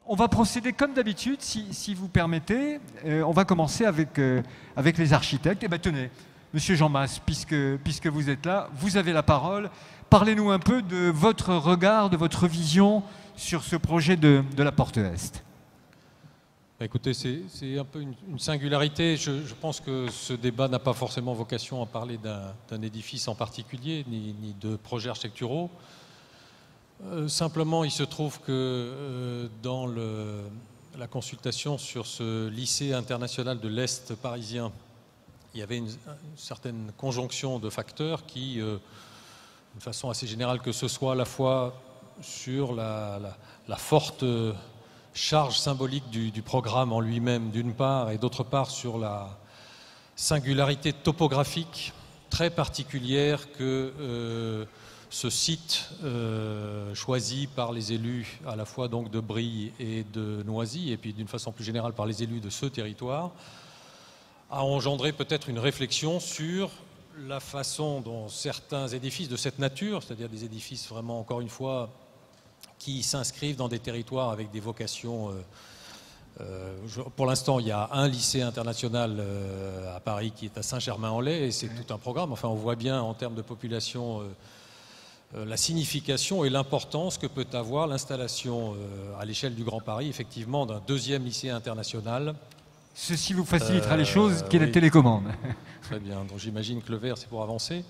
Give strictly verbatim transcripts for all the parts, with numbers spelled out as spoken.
On va procéder comme d'habitude, si, si vous permettez. Euh, on va commencer avec, euh, avec les architectes. Et bien tenez, Monsieur Jean Mas, puisque, puisque vous êtes là, vous avez la parole. Parlez-nous un peu de votre regard, de votre vision sur ce projet de, de la Porte Est. Écoutez, c'est un peu une, une singularité. Je, je pense que ce débat n'a pas forcément vocation à parler d'un édifice en particulier, ni, ni de projets architecturaux. Euh, simplement, il se trouve que euh, dans le, la consultation sur ce lycée international de l'Est parisien, il y avait une, une certaine conjonction de facteurs qui, euh, d'une façon assez générale, que ce soit à la fois sur la, la, la forte charge symbolique du, du programme en lui-même, d'une part, et d'autre part sur la singularité topographique très particulière que euh, ce site euh, choisi par les élus à la fois donc de Brie et de Noisy, et puis d'une façon plus générale par les élus de ce territoire, a engendré peut-être une réflexion sur la façon dont certains édifices de cette nature, c'est-à-dire des édifices vraiment, encore une fois, qui s'inscrivent dans des territoires avec des vocations. Euh, euh, je, pour l'instant, il y a un lycée international euh, à Paris qui est à Saint-Germain-en-Laye, et c'est tout un programme. Enfin, on voit bien en termes de population euh, euh, la signification et l'importance que peut avoir l'installation euh, à l'échelle du Grand Paris, effectivement, d'un deuxième lycée international. Ceci vous facilitera euh, les choses, qui est oui. la télécommande. Très bien, donc j'imagine que le vert, c'est pour avancer.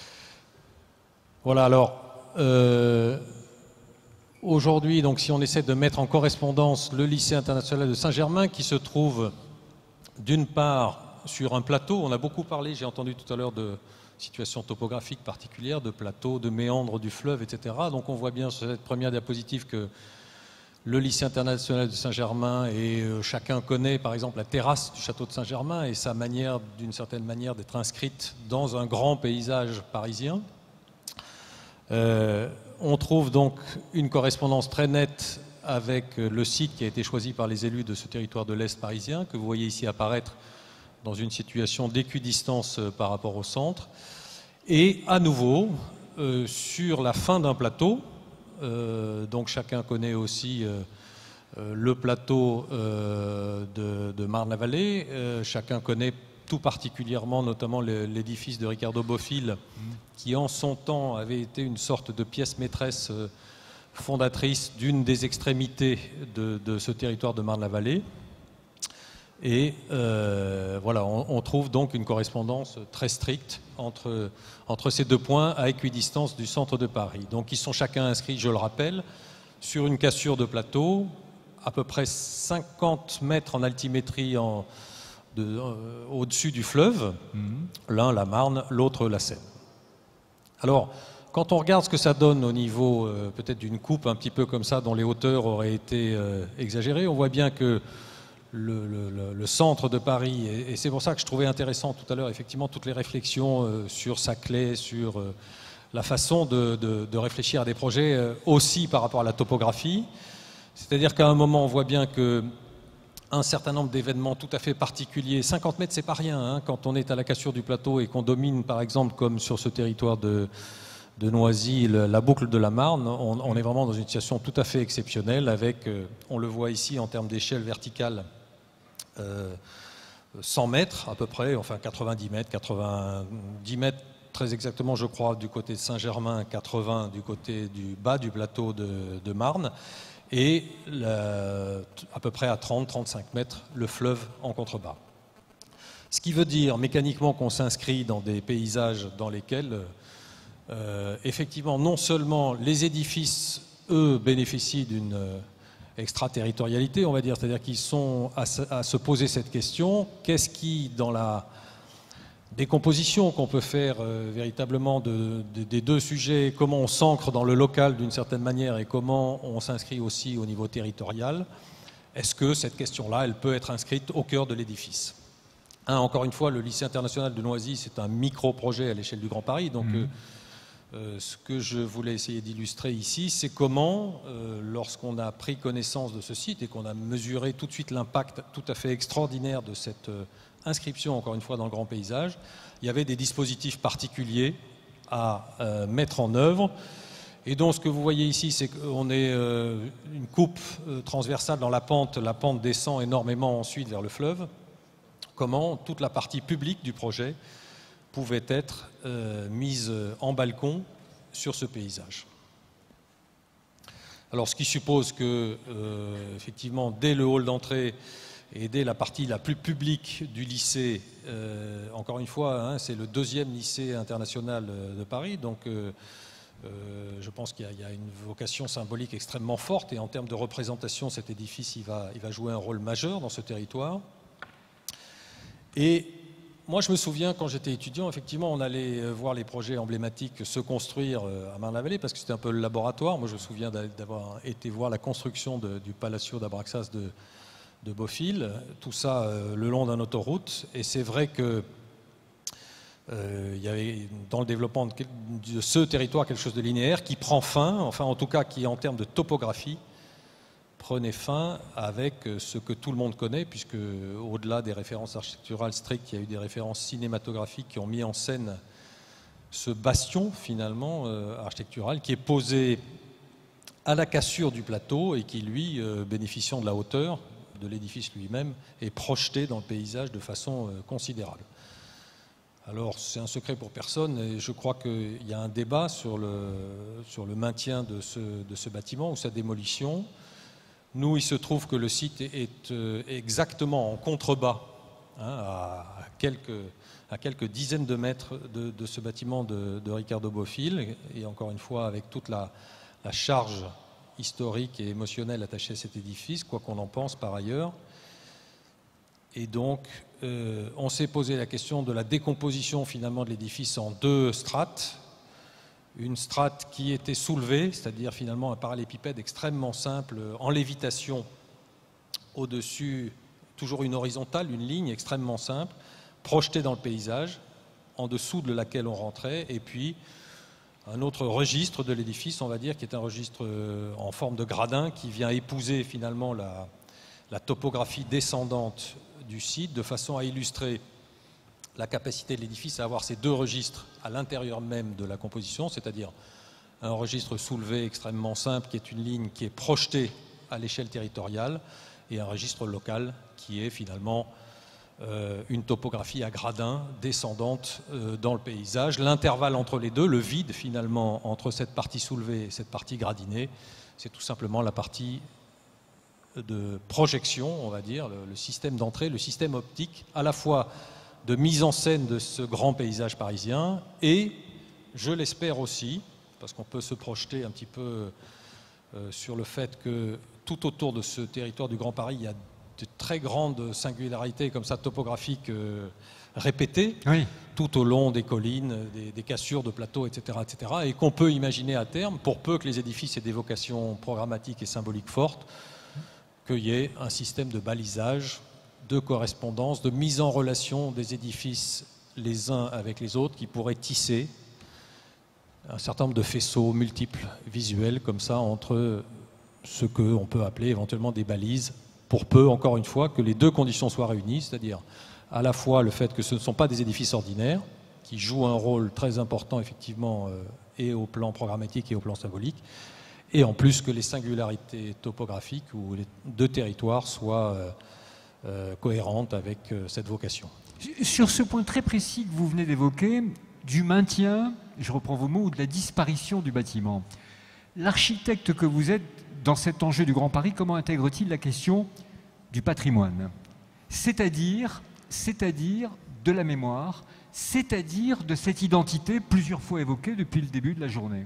Voilà, alors, euh, aujourd'hui, donc, si on essaie de mettre en correspondance le lycée international de Saint-Germain, qui se trouve d'une part sur un plateau, on a beaucoup parlé, j'ai entendu tout à l'heure de situation topographique particulière, de plateau, de méandres du fleuve, et cetera. Donc on voit bien sur cette première diapositive que le lycée international de Saint-Germain, et euh, chacun connaît par exemple la terrasse du château de Saint-Germain et sa manière, d'une certaine manière, d'être inscrite dans un grand paysage parisien. Euh, on trouve donc une correspondance très nette avec le site qui a été choisi par les élus de ce territoire de l'Est parisien, que vous voyez ici apparaître dans une situation d'équidistance par rapport au centre. Et à nouveau, euh, sur la fin d'un plateau, Euh, donc chacun connaît aussi euh, euh, le plateau euh, de, de Marne-la-Vallée, euh, chacun connaît tout particulièrement notamment l'édifice de Ricardo Bofill, qui en son temps avait été une sorte de pièce maîtresse euh, fondatrice d'une des extrémités de, de ce territoire de Marne-la-Vallée. Et euh, voilà, on, on trouve donc une correspondance très stricte entre, entre ces deux points à équidistance du centre de Paris. Donc ils sont chacun inscrits, je le rappelle, sur une cassure de plateau, à peu près cinquante mètres en altimétrie en, euh, au-dessus du fleuve, mmh. L'un la Marne, l'autre la Seine. Alors, quand on regarde ce que ça donne au niveau euh, peut-être d'une coupe un petit peu comme ça, dont les hauteurs auraient été euh, exagérées, on voit bien que Le, le, le centre de Paris, et, et c'est pour ça que je trouvais intéressant tout à l'heure effectivement toutes les réflexions euh, sur Saclay, sur euh, la façon de, de, de réfléchir à des projets euh, aussi par rapport à la topographie. C'est-à-dire qu'à un moment on voit bien que un certain nombre d'événements tout à fait particuliers, cinquante mètres c'est pas rien hein, quand on est à la cassure du plateau et qu'on domine par exemple comme sur ce territoire de, de Noisy le, la boucle de la Marne, on, on est vraiment dans une situation tout à fait exceptionnelle avec, euh, on le voit ici en termes d'échelle verticale, Euh, cent mètres à peu près, enfin quatre-vingt-dix mètres, quatre-vingt-dix mètres très exactement je crois du côté de Saint-Germain, quatre-vingts du côté du bas du plateau de, de Marne, et la, à peu près à trente à trente-cinq mètres le fleuve en contrebas. Ce qui veut dire mécaniquement qu'on s'inscrit dans des paysages dans lesquels euh, effectivement non seulement les édifices eux bénéficient d'une extraterritorialité, on va dire, c'est-à-dire qu'ils sont à se, à se poser cette question, qu'est-ce qui, dans la décomposition qu'on peut faire euh, véritablement de, de, des deux sujets, comment on s'ancre dans le local d'une certaine manière et comment on s'inscrit aussi au niveau territorial, est-ce que cette question-là, elle peut être inscrite au cœur de l'édifice? Hein, encore une fois, le lycée international de Noisy, c'est un micro-projet à l'échelle du Grand Paris, donc mmh. euh, Euh, ce que je voulais essayer d'illustrer ici, c'est comment, euh, lorsqu'on a pris connaissance de ce site et qu'on a mesuré tout de suite l'impact tout à fait extraordinaire de cette euh, inscription, encore une fois, dans le grand paysage, il y avait des dispositifs particuliers à euh, mettre en œuvre Et donc ce que vous voyez ici, c'est qu'on est euh, une coupe euh, transversale dans la pente. La pente descend énormément ensuite vers le fleuve. Comment toute la partie publique du projet pouvait être euh, mise en balcon sur ce paysage. Alors ce qui suppose que, euh, effectivement, dès le hall d'entrée et dès la partie la plus publique du lycée, euh, encore une fois, hein, c'est le deuxième lycée international de Paris, donc euh, euh, je pense qu'il y, y a une vocation symbolique extrêmement forte, et en termes de représentation, cet édifice il va, il va jouer un rôle majeur dans ce territoire. Et moi, je me souviens, quand j'étais étudiant, effectivement, on allait voir les projets emblématiques se construire à Marne-la-Vallée, parce que c'était un peu le laboratoire. Moi, je me souviens d'avoir été voir la construction de, du Palacio d'Abraxas de, de Beaufil, tout ça euh, le long d'une autoroute. Et c'est vrai que euh, il y avait dans le développement de, de ce territoire quelque chose de linéaire qui prend fin, enfin en tout cas qui, en termes de topographie, prenait fin avec ce que tout le monde connaît, puisque au-delà des références architecturales strictes, il y a eu des références cinématographiques qui ont mis en scène ce bastion finalement euh, architectural qui est posé à la cassure du plateau et qui lui, euh, bénéficiant de la hauteur de l'édifice lui-même, est projeté dans le paysage de façon euh, considérable. Alors c'est un secret pour personne, et je crois qu'il y a un débat sur le, sur le maintien de ce, de ce bâtiment ou sa démolition. Nous, il se trouve que le site est exactement en contrebas, hein, à, quelques, à quelques dizaines de mètres de, de ce bâtiment de, de Ricardo Bofill, et encore une fois avec toute la, la charge historique et émotionnelle attachée à cet édifice, quoi qu'on en pense par ailleurs. Et donc, euh, on s'est posé la question de la décomposition finalement de l'édifice en deux strates. Une strate qui était soulevée, c'est-à-dire finalement un parallélépipède extrêmement simple, en lévitation, au-dessus, toujours une horizontale, une ligne extrêmement simple, projetée dans le paysage, en dessous de laquelle on rentrait, et puis un autre registre de l'édifice, on va dire, qui est un registre en forme de gradin, qui vient épouser finalement la, la topographie descendante du site, de façon à illustrer la capacité de l'édifice à avoir ces deux registres à l'intérieur même de la composition, c'est-à-dire un registre soulevé extrêmement simple qui est une ligne qui est projetée à l'échelle territoriale et un registre local qui est finalement euh, une topographie à gradins descendante euh, dans le paysage. L'intervalle entre les deux, le vide finalement entre cette partie soulevée et cette partie gradinée, c'est tout simplement la partie de projection, on va dire, le, le système d'entrée, le système optique à la fois de mise en scène de ce grand paysage parisien et, je l'espère aussi, parce qu'on peut se projeter un petit peu euh, sur le fait que tout autour de ce territoire du Grand Paris, il y a de très grandes singularités comme ça topographiques euh, répétées, oui, tout au long des collines, des, des cassures de plateaux, et cetera, et cetera, et qu'on peut imaginer à terme, pour peu que les édifices aient des vocations programmatiques et symboliques fortes, qu'il y ait un système de balisage, de correspondance, de mise en relation des édifices les uns avec les autres qui pourraient tisser un certain nombre de faisceaux multiples, visuels, comme ça, entre ce qu'on peut appeler éventuellement des balises, pour peu, encore une fois, que les deux conditions soient réunies, c'est-à-dire à la fois le fait que ce ne sont pas des édifices ordinaires, qui jouent un rôle très important, effectivement, euh, et au plan programmatique et au plan symbolique, et en plus que les singularités topographiques ou les deux territoires soient euh, euh, cohérentes avec euh, cette vocation. Sur ce point très précis que vous venez d'évoquer, du maintien, je reprends vos mots, ou de la disparition du bâtiment, l'architecte que vous êtes dans cet enjeu du Grand Paris, comment intègre-t-il la question du patrimoine, c'est-à-dire, c'est-à-dire de la mémoire, c'est-à-dire de cette identité plusieurs fois évoquée depuis le début de la journée?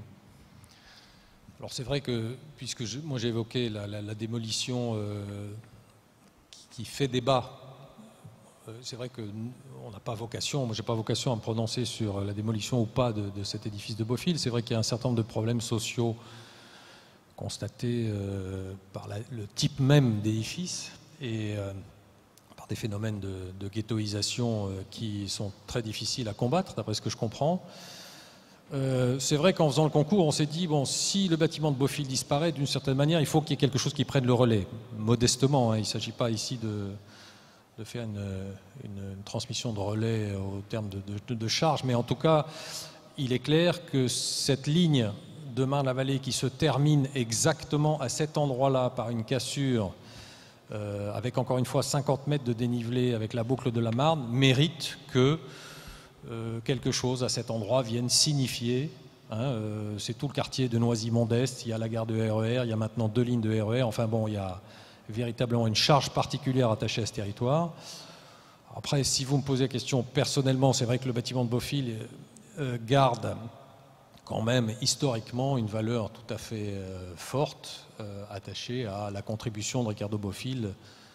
Alors c'est vrai que, puisque je, moi j'ai évoqué la, la, la démolition euh, qui, qui fait débat, euh, c'est vrai qu'on n'a pas vocation, moi j'ai pas vocation à me prononcer sur la démolition ou pas de, de cet édifice de Beaufil. C'est vrai qu'il y a un certain nombre de problèmes sociaux constatés euh, par la, le type même d'édifice et euh, par des phénomènes de, de ghettoisation euh, qui sont très difficiles à combattre, d'après ce que je comprends. Euh, c'est vrai qu'en faisant le concours, on s'est dit, bon, si le bâtiment de Beaufil disparaît, d'une certaine manière, il faut qu'il y ait quelque chose qui prenne le relais, modestement. Hein, il ne s'agit pas ici de, de faire une, une, une transmission de relais au terme de, de, de charge, mais en tout cas, il est clair que cette ligne de Marne-la-Vallée qui se termine exactement à cet endroit-là par une cassure euh, avec encore une fois cinquante mètres de dénivelé avec la boucle de la Marne mérite que euh, quelque chose à cet endroit vienne signifier. Hein, euh, c'est tout le quartier de Noisy-Mont-d'Est, il y a la gare de R E R, il y a maintenant deux lignes de R E R, enfin bon, il y a véritablement une charge particulière attachée à ce territoire. Après, si vous me posez la question personnellement, c'est vrai que le bâtiment de Beaufil euh, garde quand même historiquement une valeur tout à fait euh, forte, euh, attachée à la contribution de Ricardo Beaufil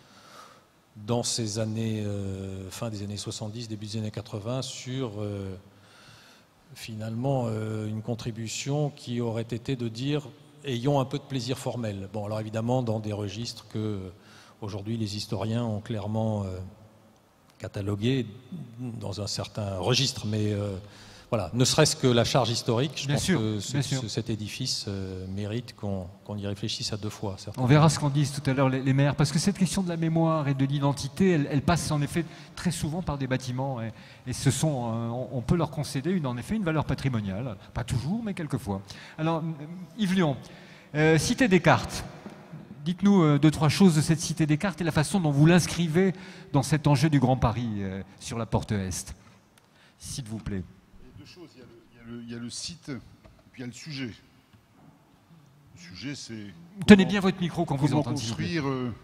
dans ces années, euh, fin des années soixante-dix, début des années quatre-vingts, sur euh, finalement euh, une contribution qui aurait été de dire ayons un peu de plaisir formel. Bon, alors évidemment dans des registres que aujourd'hui les historiens ont clairement euh, catalogués dans un certain registre, mais euh, voilà, ne serait-ce que la charge historique, je bien pense sûr, que ce, bien sûr. ce, cet édifice euh, mérite qu'on qu'on y réfléchisse à deux fois. On verra ce qu'en disent tout à l'heure les, les maires, parce que cette question de la mémoire et de l'identité, elle, elle passe en effet très souvent par des bâtiments, et, et ce sont, euh, on, on peut leur concéder une, en effet une valeur patrimoniale, pas toujours, mais quelquefois. Alors, Yves Lion, euh, Cité Descartes. Dites-nous euh, deux, trois choses de cette Cité Descartes et la façon dont vous l'inscrivez dans cet enjeu du Grand Paris euh, sur la porte Est, s'il vous plaît. Deux choses, il y, a le, il, y a le, il y a le site, et puis il y a le sujet. Le sujet, c'est... Tenez bien votre micro quand vous comment entendez. construire euh,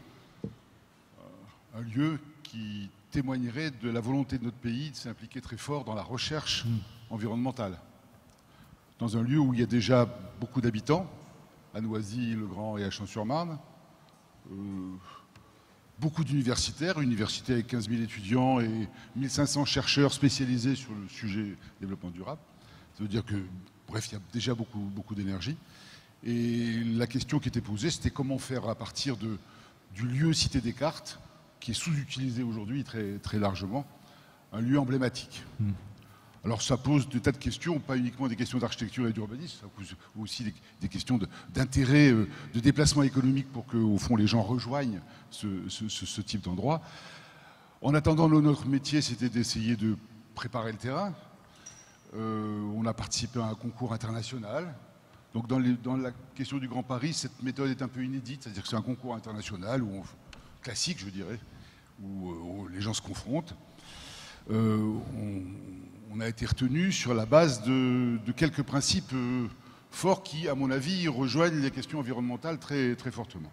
un lieu qui témoignerait de la volonté de notre pays de s'impliquer très fort dans la recherche mmh. environnementale. Dans un lieu où il y a déjà beaucoup d'habitants, à Noisy, Le Grand et à Champs-sur-Marne, euh, beaucoup d'universitaires, universités avec quinze mille étudiants et mille cinq cents chercheurs spécialisés sur le sujet développement durable. Ça veut dire que, bref, il y a déjà beaucoup, beaucoup d'énergie. Et la question qui était posée, c'était comment faire à partir de, du lieu Cité Descartes, qui est sous-utilisé aujourd'hui très, très largement, un lieu emblématique. Mmh. Alors ça pose des tas de questions, pas uniquement des questions d'architecture et d'urbanisme, ça pose aussi des, des questions d'intérêt, de, de déplacement économique pour que, au fond, les gens rejoignent ce, ce, ce, ce type d'endroit. En attendant, notre métier, c'était d'essayer de préparer le terrain. Euh, on a participé à un concours international. Donc dans, les, dans la question du Grand Paris, cette méthode est un peu inédite, c'est-à-dire que c'est un concours international, où on, classique, je dirais, où, où les gens se confrontent. Euh, on, on a été retenu sur la base de, de quelques principes euh, forts qui, à mon avis, rejoignent les questions environnementales très, très fortement.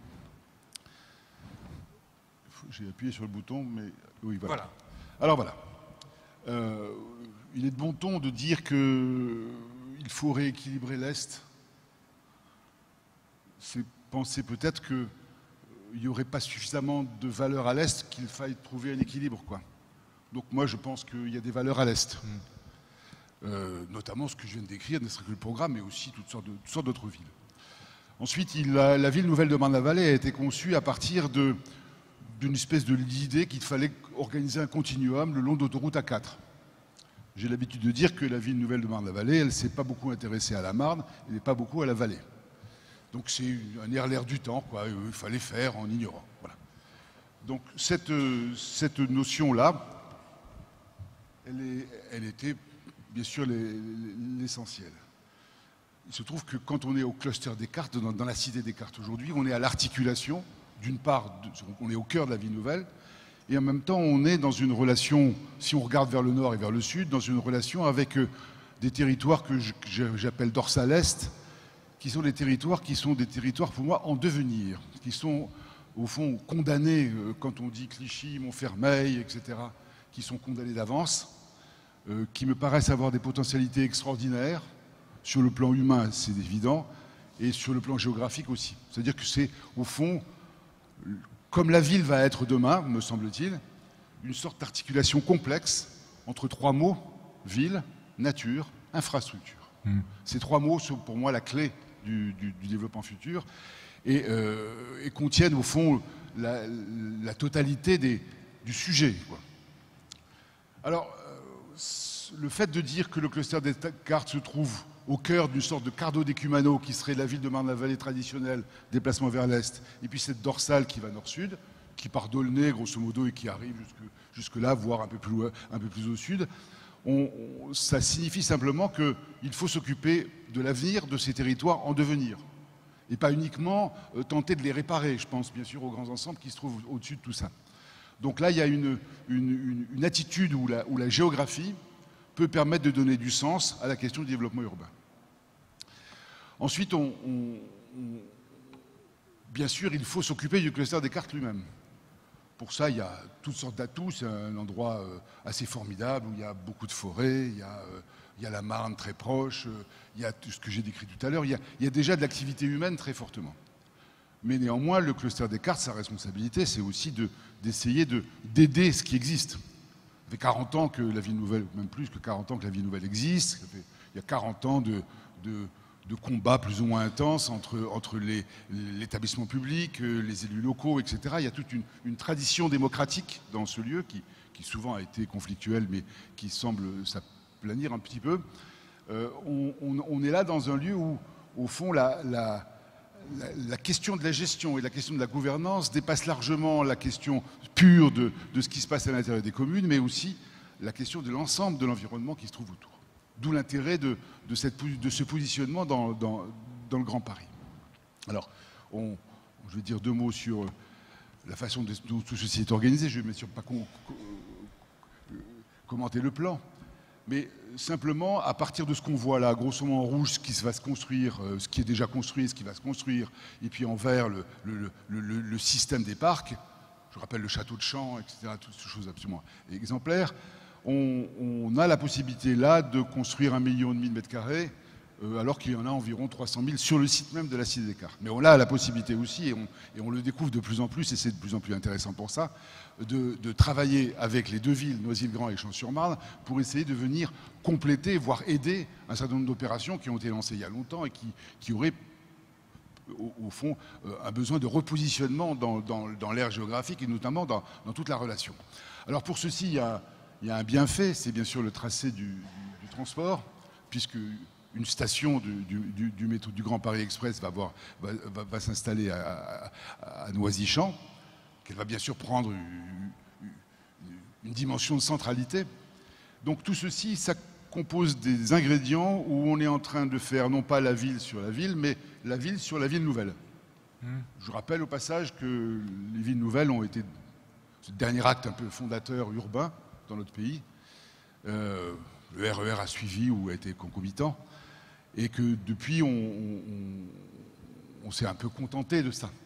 J'ai appuyé sur le bouton, mais oui, voilà. voilà. Alors voilà. Euh, il est de bon ton de dire qu'il faut rééquilibrer l'Est. C'est penser peut-être qu'il n'y aurait pas suffisamment de valeur à l'Est qu'il faille trouver un équilibre, quoi. Donc moi, je pense qu'il y a des valeurs à l'Est. Mmh. Euh, notamment ce que je viens de décrire, ne serait que le programme, mais aussi toutes sortes d'autres villes. Ensuite, il, la, la ville nouvelle de Marne-la-Vallée a été conçue à partir d'une espèce de l'idée qu'il fallait organiser un continuum le long d'autoroute A quatre. J'ai l'habitude de dire que la ville nouvelle de Marne-la-Vallée, elle ne s'est pas beaucoup intéressée à la Marne, elle n'est pas beaucoup à la vallée. Donc c'est un air l'air du temps, quoi. Il fallait faire en ignorant. Voilà. Donc cette, cette notion-là, elle, est, elle était bien sûr l'essentiel. Il se trouve que quand on est au cluster Descartes, dans, dans la cité Descartes aujourd'hui, on est à l'articulation, d'une part, de, on est au cœur de la ville nouvelle, et en même temps on est dans une relation, si on regarde vers le nord et vers le sud, dans une relation avec euh, des territoires que j'appelle dorsal est, qui sont des territoires qui sont des territoires pour moi en devenir, qui sont au fond condamnés, euh, quand on dit Clichy, Montfermeil, et cetera, qui sont condamnés d'avance, euh, qui me paraissent avoir des potentialités extraordinaires, sur le plan humain, c'est évident, et sur le plan géographique aussi. C'est-à-dire que c'est, au fond, comme la ville va être demain, me semble-t-il, une sorte d'articulation complexe entre trois mots, ville, nature, infrastructure. Mmh. Ces trois mots sont pour moi la clé du, du, du développement futur et, euh, et contiennent, au fond, la, la totalité des, du sujet, quoi. Alors, euh, le fait de dire que le cluster Descartes se trouve au cœur d'une sorte de cardo decumano qui serait la ville de Marne-la-Vallée traditionnelle, déplacement vers l'est, et puis cette dorsale qui va nord-sud, qui part d'Aulnay grosso modo et qui arrive jusque, jusque là, voire un peu plus, un peu plus au sud. on, on, ça signifie simplement qu'il faut s'occuper de l'avenir de ces territoires en devenir. Et pas uniquement euh, tenter de les réparer. Je pense bien sûr aux grands ensembles qui se trouvent au-dessus de tout ça. Donc là, il y a une, une, une, une attitude où la, où la géographie peut permettre de donner du sens à la question du développement urbain. Ensuite, on, on, on, bien sûr, il faut s'occuper du cluster des cartes lui-même. Pour ça, il y a toutes sortes d'atouts. C'est un endroit euh, assez formidable où il y a beaucoup de forêts, il y a, euh, il y a la Marne très proche, euh, il y a tout ce que j'ai décrit tout à l'heure. Il y a, il y a déjà de l'activité humaine très fortement. Mais néanmoins, le cluster des cartes, sa responsabilité, c'est aussi de, d'essayer de, d'aider ce qui existe. Ça fait quarante ans que la ville nouvelle, même plus que quarante ans que la ville nouvelle existe. Ça fait, il y a quarante ans de, de, de combats plus ou moins intenses entre, entre les, l'établissement public, les élus locaux, et cetera. Il y a toute une, une tradition démocratique dans ce lieu qui, qui souvent a été conflictuelle, mais qui semble s'aplanir un petit peu. Euh, on, on, on est là dans un lieu où, au fond, la... la La, la question de la gestion et la question de la gouvernance dépasse largement la question pure de, de ce qui se passe à l'intérieur des communes, mais aussi la question de l'ensemble de l'environnement qui se trouve autour. D'où l'intérêt de, de, cette, de ce positionnement dans, dans, dans le Grand Paris. Alors, on, je vais dire deux mots sur la façon dont tout ceci est organisé. Je ne vais bien sûr pas com commenter le plan, mais simplement, à partir de ce qu'on voit là, grosso modo en rouge, ce qui va se construire, euh, ce qui est déjà construit, ce qui va se construire, et puis en vert, le, le, le, le, le système des parcs, je rappelle le château de Champs, et cetera, toutes ces choses absolument exemplaires, on, on a la possibilité là de construire un million et demi de mètres carrés, euh, alors qu'il y en a environ trois cent mille sur le site même de la Cité des Cartes. Mais on a la possibilité aussi, et on, et on le découvre de plus en plus, et c'est de plus en plus intéressant pour ça, De, de travailler avec les deux villes, Noisy-le-Grand et Champs-sur-Marne, pour essayer de venir compléter, voire aider un certain nombre d'opérations qui ont été lancées il y a longtemps et qui, qui auraient, au, au fond, euh, un besoin de repositionnement dans, dans, dans l'aire géographique et notamment dans, dans toute la relation. Alors pour ceci, il y a, il y a un bienfait, c'est bien sûr le tracé du, du, du transport, puisque une station du, du, du, du métro du Grand Paris Express va, avoir, va, va, va s'installer à, à, à Noisy-Champs, qu'elle va bien sûr prendre une, une dimension de centralité. Donc tout ceci, ça compose des ingrédients où on est en train de faire non pas la ville sur la ville, mais la ville sur la ville nouvelle. Mmh. Je rappelle au passage que les villes nouvelles ont été ce dernier acte un peu fondateur urbain dans notre pays. Euh, le R E R a suivi ou a été concomitant, et que depuis on, on, on s'est un peu contenté de ça.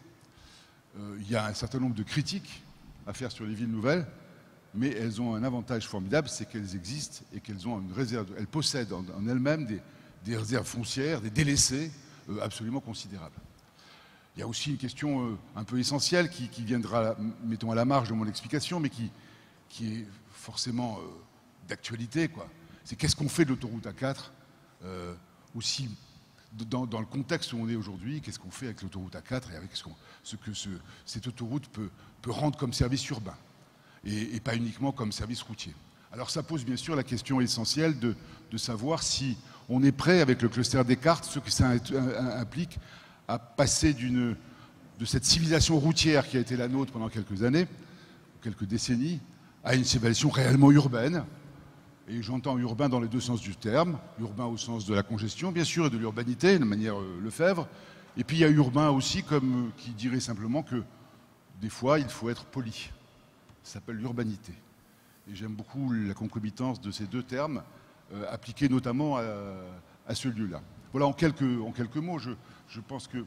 Il euh, y a un certain nombre de critiques à faire sur les villes nouvelles, mais elles ont un avantage formidable, c'est qu'elles existent et qu'elles ont une réserve, elles possèdent en, en elles-mêmes des, des réserves foncières, des délaissés euh, absolument considérables. Il y a aussi une question euh, un peu essentielle qui, qui viendra, mettons, à la marge de mon explication, mais qui, qui est forcément euh, d'actualité, quoi. C'est qu'est-ce qu'on fait de l'autoroute A quatre euh, aussi Dans, dans le contexte où on est aujourd'hui, qu'est-ce qu'on fait avec l'autoroute A quatre et avec ce, ce que ce, cette autoroute peut, peut rendre comme service urbain et, et pas uniquement comme service routier. Alors ça pose bien sûr la question essentielle de, de savoir si on est prêt avec le cluster des cartes, ce que ça implique, à passer d'une, de cette civilisation routière qui a été la nôtre pendant quelques années, quelques décennies, à une civilisation réellement urbaine. Et j'entends urbain dans les deux sens du terme, urbain au sens de la congestion, bien sûr, et de l'urbanité, de manière euh, Lefebvre. Et puis il y a urbain aussi, comme euh, qui dirait simplement que des fois, il faut être poli. Ça s'appelle l'urbanité. Et j'aime beaucoup la concomitance de ces deux termes, euh, appliqués notamment à, à ce lieu-là. Voilà, en quelques, en quelques mots, je, je pense que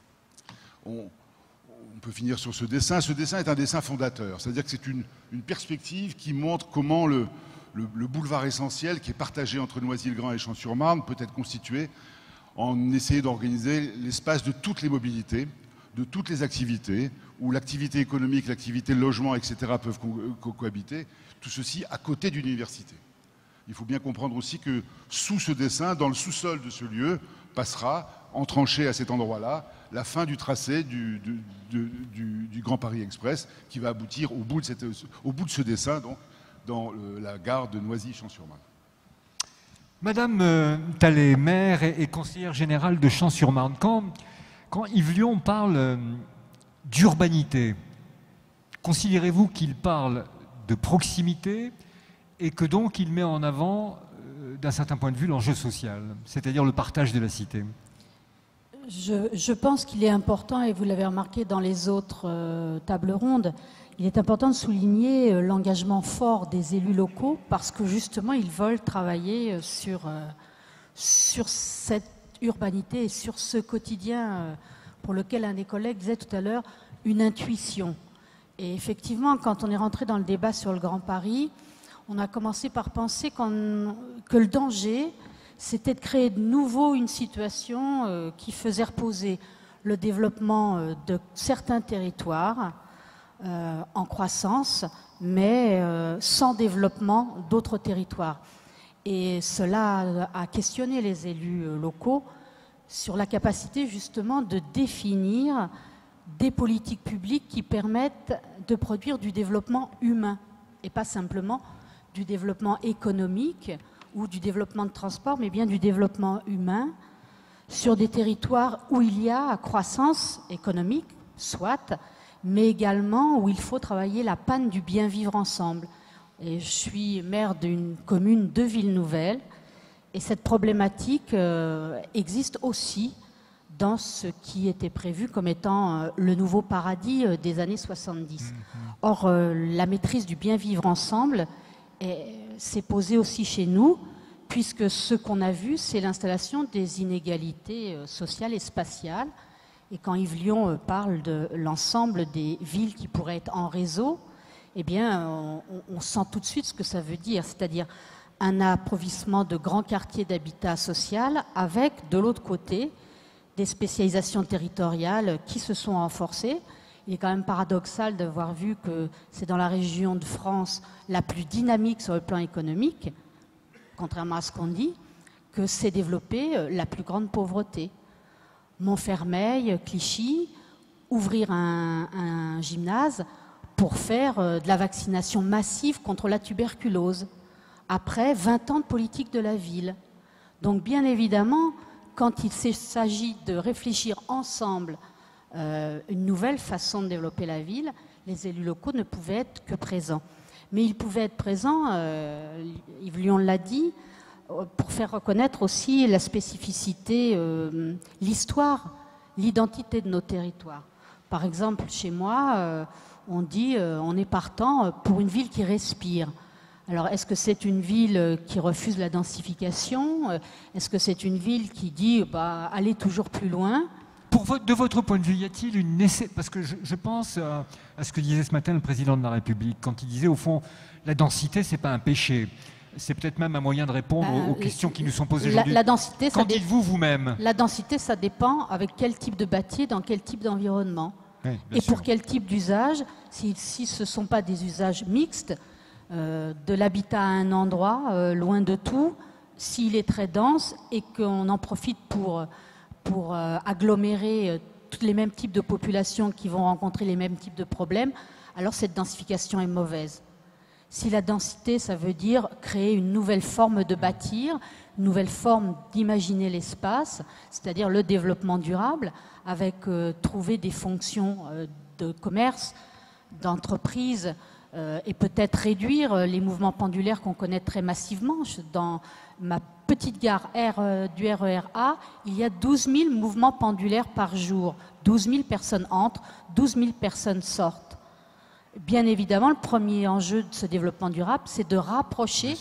on, on peut finir sur ce dessin. Ce dessin est un dessin fondateur, c'est-à-dire que c'est une, une perspective qui montre comment le Le, le boulevard essentiel qui est partagé entre Noisy-le-Grand et Champs-sur-Marne peut être constitué en essayant d'organiser l'espace de toutes les mobilités, de toutes les activités, où l'activité économique, l'activité logement, et cetera peuvent co co cohabiter, tout ceci à côté d'une université. Il faut bien comprendre aussi que sous ce dessin, dans le sous-sol de ce lieu, passera, entranché à cet endroit-là, la fin du tracé du, du, du, du, du Grand Paris Express, qui va aboutir au bout de, cette, au bout de ce dessin, donc, dans le, la gare de Noisy-Champs-sur-Marne. Madame euh, Talley, maire et, et conseillère générale de Champs-sur-Marne, quand, quand Yves Lion parle euh, d'urbanité, considérez-vous qu'il parle de proximité et que donc il met en avant, euh, d'un certain point de vue, l'enjeu social, c'est-à-dire le partage de la cité. Je, je pense qu'il est important, et vous l'avez remarqué dans les autres euh, tables rondes, il est important de souligner euh, l'engagement fort des élus locaux parce que justement ils veulent travailler euh, sur, euh, sur cette urbanité et sur ce quotidien euh, pour lequel un des collègues disait tout à l'heure une intuition. Et effectivement, quand on est rentré dans le débat sur le Grand Paris, on a commencé par penser qu'on, que le danger, c'était de créer de nouveau une situation euh, qui faisait reposer le développement euh, de certains territoires euh, en croissance, mais euh, sans développement d'autres territoires. Et cela a questionné les élus euh, locaux sur la capacité justement de définir des politiques publiques qui permettent de produire du développement humain et pas simplement du développement économique ou du développement de transport, mais bien du développement humain sur des territoires où il y a croissance économique, soit, mais également où il faut travailler la panne du bien vivre ensemble. Et je suis maire d'une commune de Ville-Nouvelle, et cette problématique euh, existe aussi dans ce qui était prévu comme étant euh, le nouveau paradis euh, des années soixante-dix. Or, euh, la maîtrise du bien vivre ensemble s'est posée aussi chez nous, puisque ce qu'on a vu, c'est l'installation des inégalités euh, sociales et spatiales. Et quand Yves Lion euh, parle de l'ensemble des villes qui pourraient être en réseau, eh bien, on, on sent tout de suite ce que ça veut dire, c'est-à-dire un approvissement de grands quartiers d'habitat social avec, de l'autre côté, des spécialisations territoriales qui se sont renforcées. Il est quand même paradoxal d'avoir vu que c'est dans la région de France la plus dynamique sur le plan économique, contrairement à ce qu'on dit, que s'est développée la plus grande pauvreté. Montfermeil, Clichy, ouvrir un, un gymnase pour faire de la vaccination massive contre la tuberculose, après vingt ans de politique de la ville. Donc bien évidemment, quand il s'agit de réfléchir ensemble euh, une nouvelle façon de développer la ville, les élus locaux ne pouvaient être que présents. Mais ils pouvaient être présents, euh, Yves Lion l'a dit, pour faire reconnaître aussi la spécificité, euh, l'histoire, l'identité de nos territoires. Par exemple, chez moi, euh, on dit euh, on est partant pour une ville qui respire. Alors, est-ce que c'est une ville qui refuse la densification? Est-ce que c'est une ville qui dit bah, allez toujours plus loin? Pour votre, de votre point de vue, y a-t-il une nécessité? Parce que je, je pense à, à ce que disait ce matin le président de la République, quand il disait, au fond, la densité, c'est pas un péché. C'est peut-être même un moyen de répondre bah, aux, aux questions qui nous sont posées aujourd'hui. La, la densité, Qu'en dites-vous vous-même? La densité, ça dépend avec quel type de bâti, dans quel type d'environnement. Oui, et sûr. Pour quel type d'usage, si, si ce ne sont pas des usages mixtes, Euh, de l'habitat à un endroit, euh, loin de tout, s'il est très dense et qu'on en profite pour, pour euh, agglomérer euh, tous les mêmes types de populations qui vont rencontrer les mêmes types de problèmes, alors cette densification est mauvaise. Si la densité, ça veut dire créer une nouvelle forme de bâtir, une nouvelle forme d'imaginer l'espace, c'est-à-dire le développement durable, avec euh, trouver des fonctions euh, de commerce, d'entreprise, Euh, et peut-être réduire euh, les mouvements pendulaires qu'on connaît très massivement. Je, dans ma petite gare R, euh, du R E R A, il y a douze mille mouvements pendulaires par jour. douze mille personnes entrent, douze mille personnes sortent. Bien évidemment, le premier enjeu de ce développement durable, c'est de rapprocher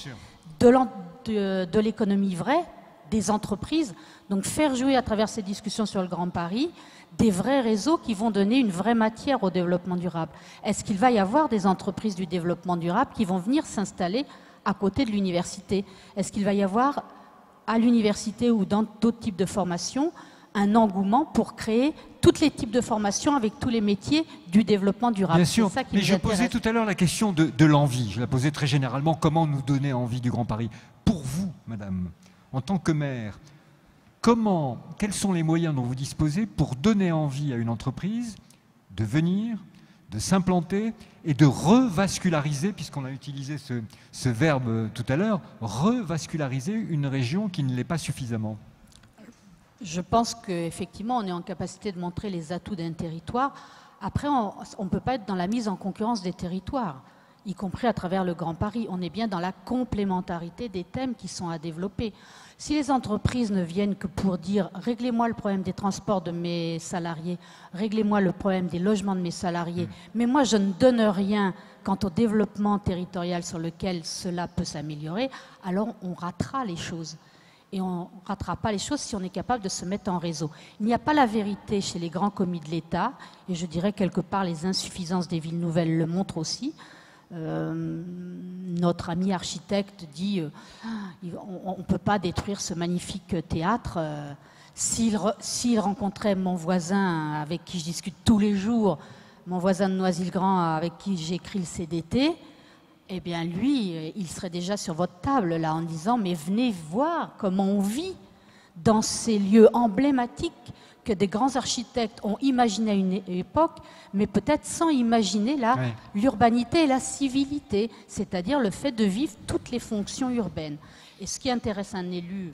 de l'économie vraie des entreprises. Donc faire jouer à travers ces discussions sur le Grand Paris des vrais réseaux qui vont donner une vraie matière au développement durable. Est-ce qu'il va y avoir des entreprises du développement durable qui vont venir s'installer à côté de l'université? Est-ce qu'il va y avoir à l'université ou dans d'autres types de formations un engouement pour créer tous les types de formations avec tous les métiers du développement durable? Bien sûr, ça qui mais je posais tout à l'heure la question de, de l'envie. Je la posais très généralement, comment nous donner envie du Grand Paris? Pour vous, madame, en tant que maire, comment, quels sont les moyens dont vous disposez pour donner envie à une entreprise de venir, de s'implanter et de revasculariser, puisqu'on a utilisé ce, ce verbe tout à l'heure, revasculariser une région qui ne l'est pas suffisamment? Je pense qu'effectivement, on est en capacité de montrer les atouts d'un territoire. Après, on ne peut pas être dans la mise en concurrence des territoires. y compris à travers le Grand Paris. On est bien dans la complémentarité des thèmes qui sont à développer. Si les entreprises ne viennent que pour dire « réglez-moi le problème des transports de mes salariés, réglez-moi le problème des logements de mes salariés, mais moi je ne donne rien quant au développement territorial sur lequel cela peut s'améliorer », alors on ratera les choses. Et on ne ratera pas les choses si on est capable de se mettre en réseau. Il n'y a pas la vérité chez les grands commis de l'État, et je dirais quelque part les insuffisances des villes nouvelles le montrent aussi. Euh, notre ami architecte dit euh, on ne peut pas détruire ce magnifique théâtre. Euh, s'il, re, s'il rencontrait mon voisin avec qui je discute tous les jours, mon voisin de Noisy-le-Grand avec qui j'écris le C D T, eh bien lui, il serait déjà sur votre table là en disant mais venez voir comment on vit dans ces lieux emblématiques que des grands architectes ont imaginé à une époque, mais peut-être sans imaginer là, oui. l'urbanité et la civilité, c'est-à-dire le fait de vivre toutes les fonctions urbaines. Et ce qui intéresse un élu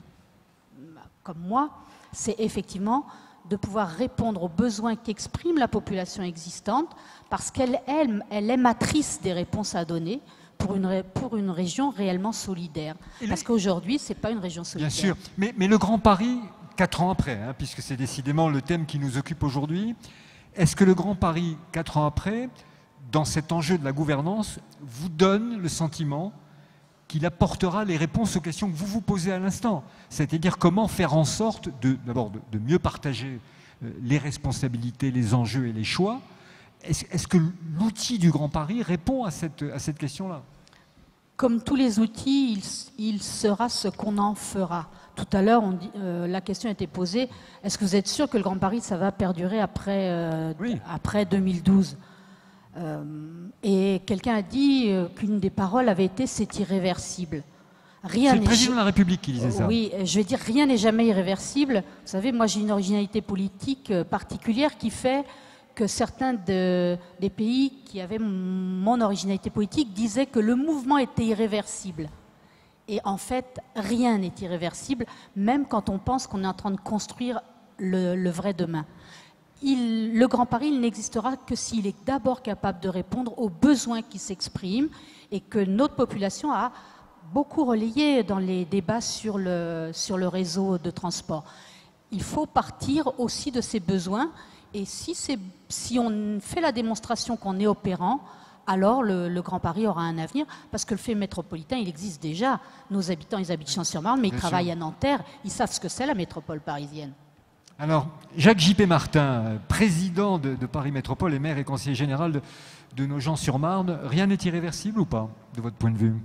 comme moi, c'est effectivement de pouvoir répondre aux besoins qu'exprime la population existante, parce qu'elle elle, elle est matrice des réponses à donner pour une, pour une région réellement solidaire. Et parce le... qu'aujourd'hui, ce n'est pas une région solidaire. Bien sûr, mais, mais le Grand Paris... Quatre ans après, hein, puisque c'est décidément le thème qui nous occupe aujourd'hui, est-ce que le Grand Paris, quatre ans après, dans cet enjeu de la gouvernance, vous donne le sentiment qu'il apportera les réponses aux questions que vous vous posez à l'instant? C'est-à-dire comment faire en sorte de, d'abord de, de mieux partager les responsabilités, les enjeux et les choix. Est-ce, est-ce que l'outil du Grand Paris répond à cette, à cette question-là? Comme tous les outils, il, il sera ce qu'on en fera. Tout à l'heure, on dit, euh, la question était posée, est-ce que vous êtes sûr que le Grand Paris, ça va perdurer après, euh, oui. après deux mille douze euh, Et quelqu'un a dit euh, qu'une des paroles avait été « c'est irréversible ». C'est le président de la République qui disait ça. Oui, je veux dire, rien n'est jamais irréversible. Vous savez, moi j'ai une originalité politique particulière qui fait que certains de, des pays qui avaient mon originalité politique disaient que le mouvement était irréversible. Et en fait, rien n'est irréversible, même quand on pense qu'on est en train de construire le, le vrai demain. Il, le Grand Paris, il n'existera que s'il est d'abord capable de répondre aux besoins qui s'expriment et que notre population a beaucoup relayé dans les débats sur le, sur le réseau de transport. Il faut partir aussi de ces besoins et si, c'est, si on fait la démonstration qu'on est opérant, alors le, le Grand Paris aura un avenir, parce que le fait métropolitain, il existe déjà. Nos habitants, ils habitent Champs-sur-Marne, mais Bien ils sûr. travaillent à Nanterre, ils savent ce que c'est la métropole parisienne. Alors, Jacques J P Martin, président de, de Paris Métropole et maire et conseiller général de, de Nogent-sur-Marne, rien n'est irréversible ou pas, de votre point de vue?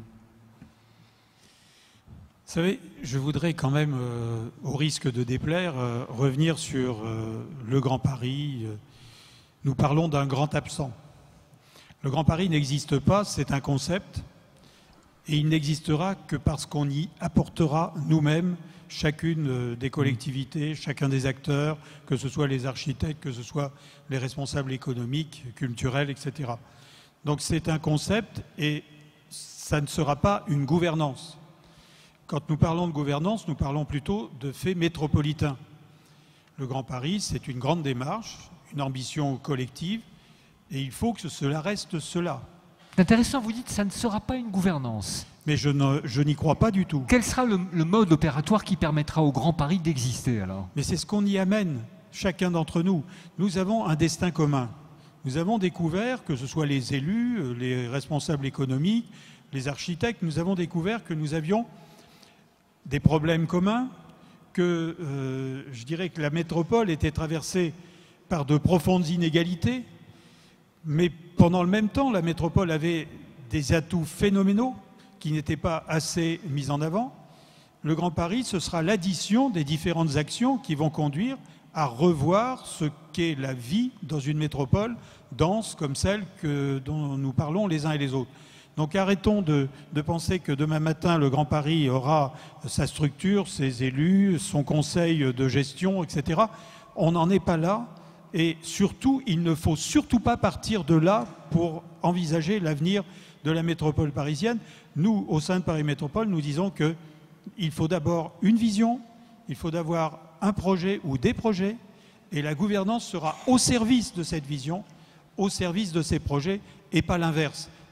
Vous savez, je voudrais quand même, euh, au risque de déplaire, euh, revenir sur euh, le Grand Paris. Nous parlons d'un grand absent. Le Grand Paris n'existe pas, c'est un concept, et il n'existera que parce qu'on y apportera nous-mêmes, chacune des collectivités, chacun des acteurs, que ce soit les architectes, que ce soit les responsables économiques, culturels, et cetera. Donc c'est un concept et ça ne sera pas une gouvernance. Quand nous parlons de gouvernance, nous parlons plutôt de faits métropolitains. Le Grand Paris, c'est une grande démarche, une ambition collective, et il faut que cela reste cela. C'est intéressant, vous dites que ça ne sera pas une gouvernance. Mais je, ne, je n'y crois pas du tout. Quel sera le, le mode opératoire qui permettra au Grand Paris d'exister alors? Mais c'est ce qu'on y amène, chacun d'entre nous. Nous avons un destin commun. Nous avons découvert, que ce soit les élus, les responsables économiques, les architectes, nous avons découvert que nous avions des problèmes communs, que euh, je dirais que la métropole était traversée par de profondes inégalités, mais pendant le même temps, la métropole avait des atouts phénoménaux qui n'étaient pas assez mis en avant. Le Grand Paris, ce sera l'addition des différentes actions qui vont conduire à revoir ce qu'est la vie dans une métropole dense comme celle que, dont nous parlons les uns et les autres. Donc arrêtons de, de penser que demain matin, le Grand Paris aura sa structure, ses élus, son conseil de gestion, et cetera. On n'en est pas là. Et surtout, il ne faut surtout pas partir de là pour envisager l'avenir de la métropole parisienne. Nous, au sein de Paris Métropole, nous disons qu'il faut d'abord une vision, il faut d'avoir un projet ou des projets, et la gouvernance sera au service de cette vision, au service de ces projets, et pas l'inverse.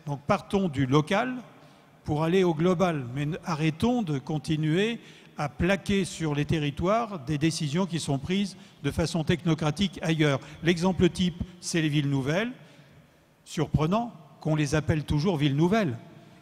Donc partons du local pour aller au global, mais arrêtons de continuer à plaquer sur les territoires des décisions qui sont prises de façon technocratique ailleurs. L'exemple type, c'est les villes nouvelles. Surprenant qu'on les appelle toujours villes nouvelles.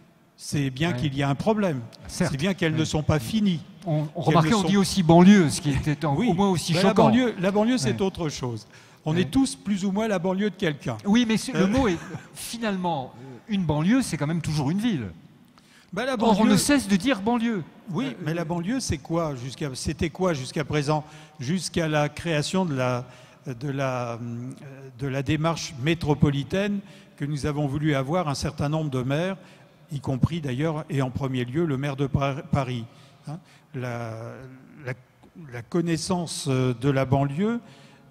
C'est bien ouais. qu'il y a un problème. C'est bien qu'elles ouais. ne sont pas finies. On, on remarquait, on sont... dit aussi banlieue, ce qui était en, oui, au moins aussi ben choquant. La banlieue, la banlieue c'est ouais. autre chose. On ouais. est tous plus ou moins la banlieue de quelqu'un. Oui, mais euh... le mot est finalement, une banlieue, c'est quand même toujours une ville. Ben la banlieue... Or, on ne cesse de dire banlieue. Oui, euh... mais la banlieue, c'est quoi jusqu'à... C'était quoi jusqu'à présent? Jusqu'à la création de la, de, la, de la démarche métropolitaine que nous avons voulu avoir un certain nombre de maires, y compris d'ailleurs, et en premier lieu, le maire de Paris. Hein, la, la, la connaissance de la banlieue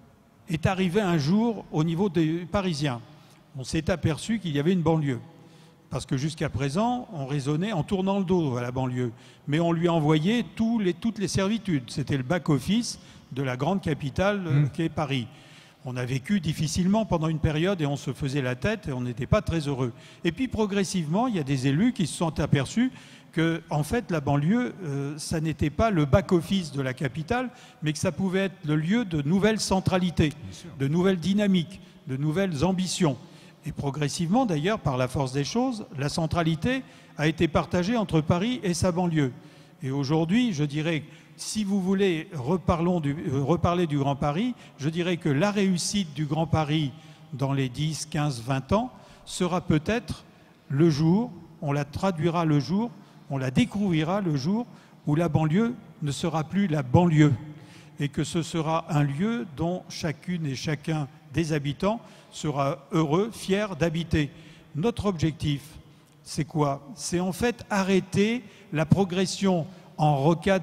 est arrivée un jour au niveau des Parisiens. On s'est aperçu qu'il y avait une banlieue. Parce que jusqu'à présent, on raisonnait en tournant le dos à la banlieue. Mais on lui envoyait tous les, toutes les servitudes. C'était le back-office de la grande capitale mmh. qui est Paris. On a vécu difficilement pendant une période et on se faisait la tête et on n'était pas très heureux. Et puis progressivement, il y a des élus qui se sont aperçus que, en fait, la banlieue, euh, ça n'était pas le back-office de la capitale, mais que ça pouvait être le lieu de nouvelles centralités, de nouvelles dynamiques, de nouvelles ambitions. Et progressivement, d'ailleurs, par la force des choses, la centralité a été partagée entre Paris et sa banlieue. Et aujourd'hui, je dirais, si vous voulez, reparlons du, euh, reparler du Grand Paris, je dirais que la réussite du Grand Paris dans les dix, quinze, vingt ans sera peut-être le jour, on la traduira le jour, on la découvrira le jour où la banlieue ne sera plus la banlieue et que ce sera un lieu dont chacune et chacun des habitants sera heureux, fier d'habiter. Notre objectif, c'est quoi? C'est en fait arrêter la progression en rocade,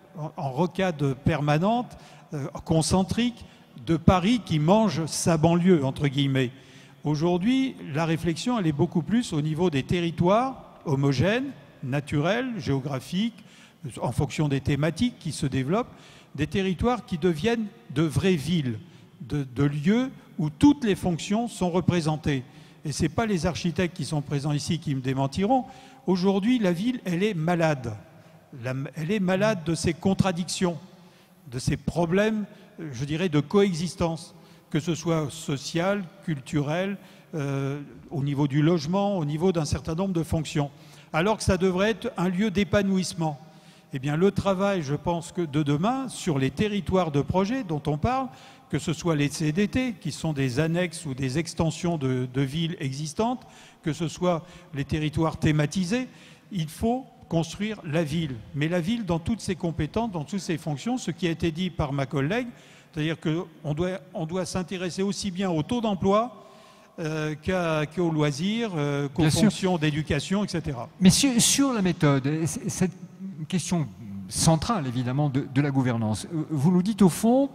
en rocade permanente, euh, concentrique, de Paris qui mange sa banlieue, entre guillemets. Aujourd'hui, la réflexion, elle est beaucoup plus au niveau des territoires homogènes, naturels, géographiques, en fonction des thématiques qui se développent, des territoires qui deviennent de vraies villes, de, de lieux où toutes les fonctions sont représentées. Et ce n'est pas les architectes qui sont présents ici qui me démentiront. Aujourd'hui, la ville, elle est malade. La, elle est malade de ses contradictions, de ses problèmes, je dirais, de coexistence, que ce soit social, culturel, euh, au niveau du logement, au niveau d'un certain nombre de fonctions. Alors que ça devrait être un lieu d'épanouissement. Eh bien, le travail, je pense, que de demain, sur les territoires de projet dont on parle, que ce soit les C D T, qui sont des annexes ou des extensions de, de villes existantes, que ce soit les territoires thématisés, il faut construire la ville. Mais la ville dans toutes ses compétences, dans toutes ses fonctions, ce qui a été dit par ma collègue, c'est-à-dire qu'on doit, on doit s'intéresser aussi bien au taux d'emploi euh, qu'à, qu'aux loisirs, euh, qu'aux fonctions d'éducation, et cetera. Mais sur, sur la méthode, cette question centrale, évidemment, de, de la gouvernance, vous nous dites au fond,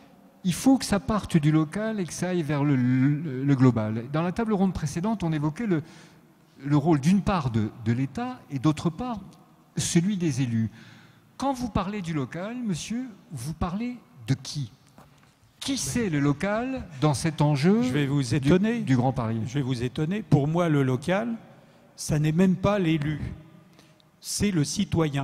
il faut que ça parte du local et que ça aille vers le, le, le global. Dans la table ronde précédente, on évoquait le, le rôle d'une part de, de l'État et d'autre part celui des élus. Quand vous parlez du local, monsieur, vous parlez de qui? Qui c'est le local dans cet enjeu Je vais vous étonner. Du, du Grand Paris? Je vais vous étonner. Pour moi, le local, ça n'est même pas l'élu. C'est le citoyen.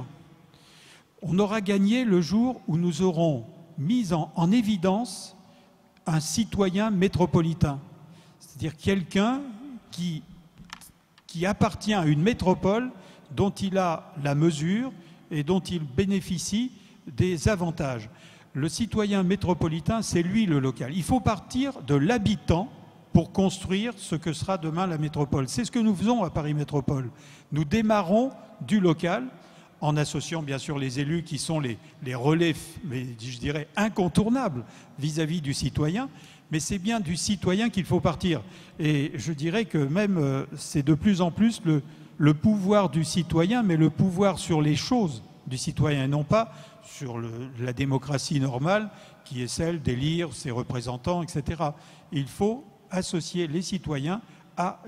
On aura gagné le jour où nous aurons mis en, en évidence un citoyen métropolitain. C'est-à-dire quelqu'un qui, qui appartient à une métropole dont il a la mesure et dont il bénéficie des avantages. Le citoyen métropolitain, c'est lui le local. Il faut partir de l'habitant pour construire ce que sera demain la métropole. C'est ce que nous faisons à Paris Métropole. Nous démarrons du local en associant bien sûr les élus qui sont les, les relais, mais je dirais incontournables vis-à-vis du citoyen, mais c'est bien du citoyen qu'il faut partir. Et je dirais que même euh, c'est de plus en plus le, le pouvoir du citoyen, mais le pouvoir sur les choses du citoyen, et non pas sur le, la démocratie normale, qui est celle d'élire ses représentants, et cetera. Il faut associer les citoyens à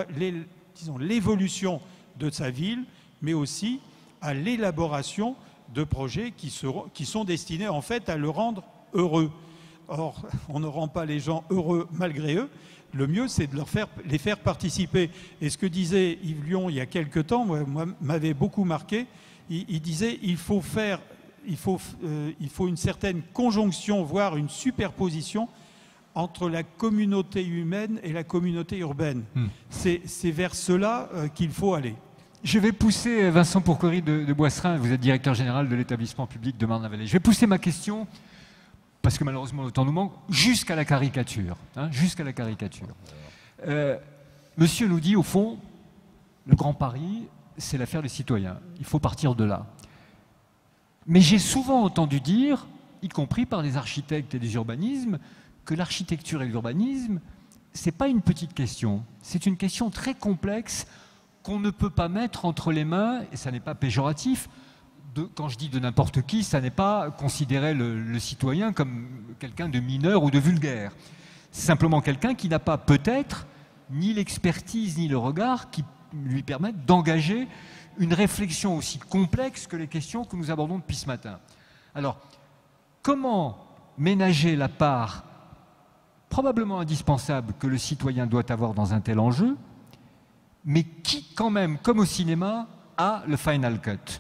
l'évolution de sa ville, mais aussi à l'élaboration de projets qui, seront, qui sont destinés en fait à le rendre heureux. Or, on ne rend pas les gens heureux malgré eux. le mieux, c'est de leur faire, les faire participer. Et ce que disait Yves Lion il y a quelque temps, moi, moi m'avait beaucoup marqué. Il, il disait il faut faire, il faut, euh, il faut une certaine conjonction, voire une superposition entre la communauté humaine et la communauté urbaine. Hmm. C'est vers cela euh, qu'il faut aller. Je vais pousser Vincent Pourquery de, de Boisserin, vous êtes directeur général de l'établissement public de Marne-la-Vallée. Je vais pousser ma question, parce que malheureusement le temps nous manque, jusqu'à la caricature. Hein, jusqu'à la caricature. Euh, monsieur nous dit, au fond, le Grand Paris, c'est l'affaire des citoyens. Il faut partir de là. Mais j'ai souvent entendu dire, y compris par des architectes et des urbanismes, que l'architecture et l'urbanisme, ce n'est pas une petite question. C'est une question très complexe qu'on ne peut pas mettre entre les mains, et ça n'est pas péjoratif, de, quand je dis de n'importe qui, ça n'est pas considérer le, le citoyen comme quelqu'un de mineur ou de vulgaire. C'est simplement quelqu'un qui n'a pas peut-être ni l'expertise ni le regard qui lui permettent d'engager une réflexion aussi complexe que les questions que nous abordons depuis ce matin. Alors, comment ménager la part probablement indispensable que le citoyen doit avoir dans un tel enjeu, mais qui, quand même, comme au cinéma, a le final cut?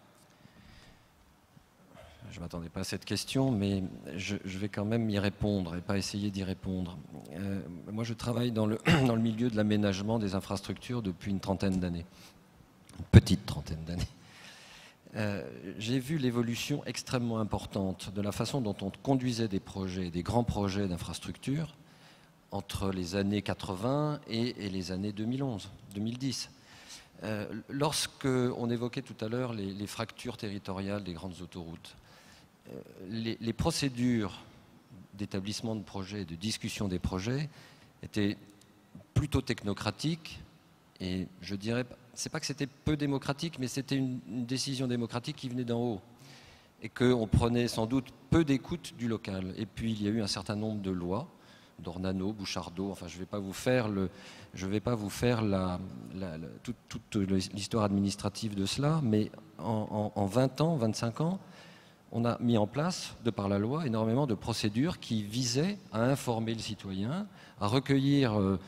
Je ne m'attendais pas à cette question, mais je, je vais quand même y répondre et pas essayer d'y répondre. Euh, moi, je travaille dans le, dans le milieu de l'aménagement des infrastructures depuis une trentaine d'années. Une petite trentaine d'années. Euh, j'ai vu l'évolution extrêmement importante de la façon dont on conduisait des projets, des grands projets d'infrastructures entre les années quatre-vingt et, et les années deux mille onze, deux mille dix. Euh, Lorsqu'on évoquait tout à l'heure les, les fractures territoriales des grandes autoroutes, euh, les, les procédures d'établissement de projets, de discussion des projets étaient plutôt technocratiques et je dirais, c'est pas que c'était peu démocratique, mais c'était une, une décision démocratique qui venait d'en haut et qu'on prenait sans doute peu d'écoute du local. Et puis il y a eu un certain nombre de lois, Dornano, Bouchardot, enfin je ne vais pas vous faire, le, je vais pas vous faire la, la, la, toute, toute l'histoire administrative de cela, mais en, en, en vingt ans, vingt-cinq ans, on a mis en place, de par la loi, énormément de procédures qui visaient à informer le citoyen, à recueillir euh,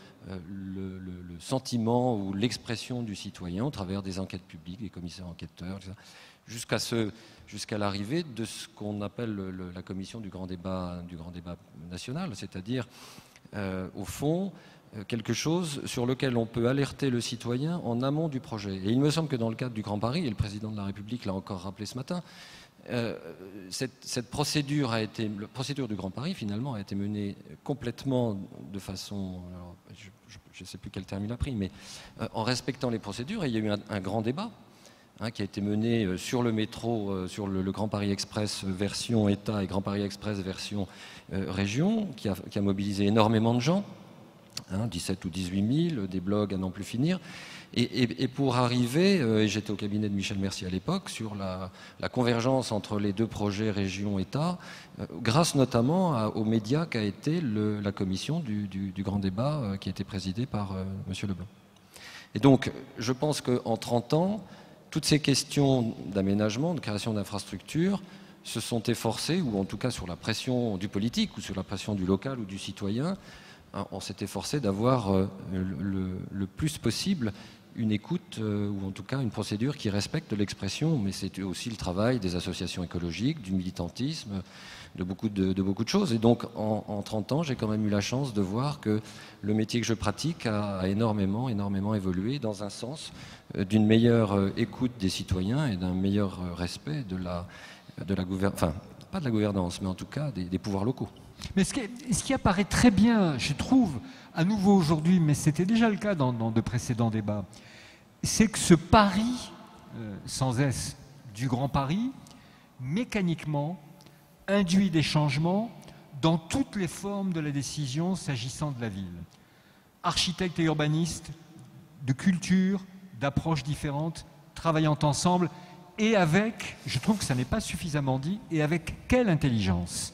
le, le, le sentiment ou l'expression du citoyen au travers des enquêtes publiques, des commissaires enquêteurs, jusqu'à ce, jusqu'à l'arrivée de ce qu'on appelle le, le, la commission du grand débat, du grand débat national, c'est-à-dire, euh, au fond, quelque chose sur lequel on peut alerter le citoyen en amont du projet. Et il me semble que dans le cadre du Grand Paris, et le président de la République l'a encore rappelé ce matin, Euh, cette, cette procédure a été, la procédure du Grand Paris finalement a été menée complètement de façon, alors, je ne sais plus quel terme il a pris, mais euh, en respectant les procédures. Et il y a eu un, un grand débat hein, qui a été mené euh, sur le métro, euh, sur le, le Grand Paris Express version État et Grand Paris Express version euh, région, qui a, qui a mobilisé énormément de gens, hein, dix-sept ou dix-huit mille, des blogs à n'en plus finir. Et, et, et pour arriver, euh, et j'étais au cabinet de Michel Mercier à l'époque, sur la, la convergence entre les deux projets région-État, euh, grâce notamment à, aux médias qu'a été le, la commission du, du, du grand débat euh, qui a été présidée par euh, M. Leblanc. Et donc, je pense qu'en trente ans, toutes ces questions d'aménagement, de création d'infrastructures, se sont efforcées, ou en tout cas sur la pression du politique, ou sur la pression du local ou du citoyen, hein, on s'est efforcé d'avoir euh, le, le, le plus possible une écoute, euh, ou en tout cas une procédure qui respecte l'expression, mais c'est aussi le travail des associations écologiques, du militantisme, de beaucoup de, de, beaucoup de choses. Et donc en, en trente ans, j'ai quand même eu la chance de voir que le métier que je pratique a, a énormément, énormément évolué dans un sens euh, d'une meilleure euh, écoute des citoyens et d'un meilleur euh, respect de la, de la gouvernance, enfin pas de la gouvernance, mais en tout cas des, des pouvoirs locaux. Mais ce qui, ce qui apparaît très bien, je trouve, à nouveau aujourd'hui, mais c'était déjà le cas dans, dans de précédents débats, c'est que ce pari, euh, sans S, du Grand Paris, mécaniquement, induit des changements dans toutes les formes de la décision s'agissant de la ville. Architectes et urbanistes, de culture, d'approches différentes, travaillant ensemble, et avec, je trouve que ça n'est pas suffisamment dit, et avec quelle intelligence.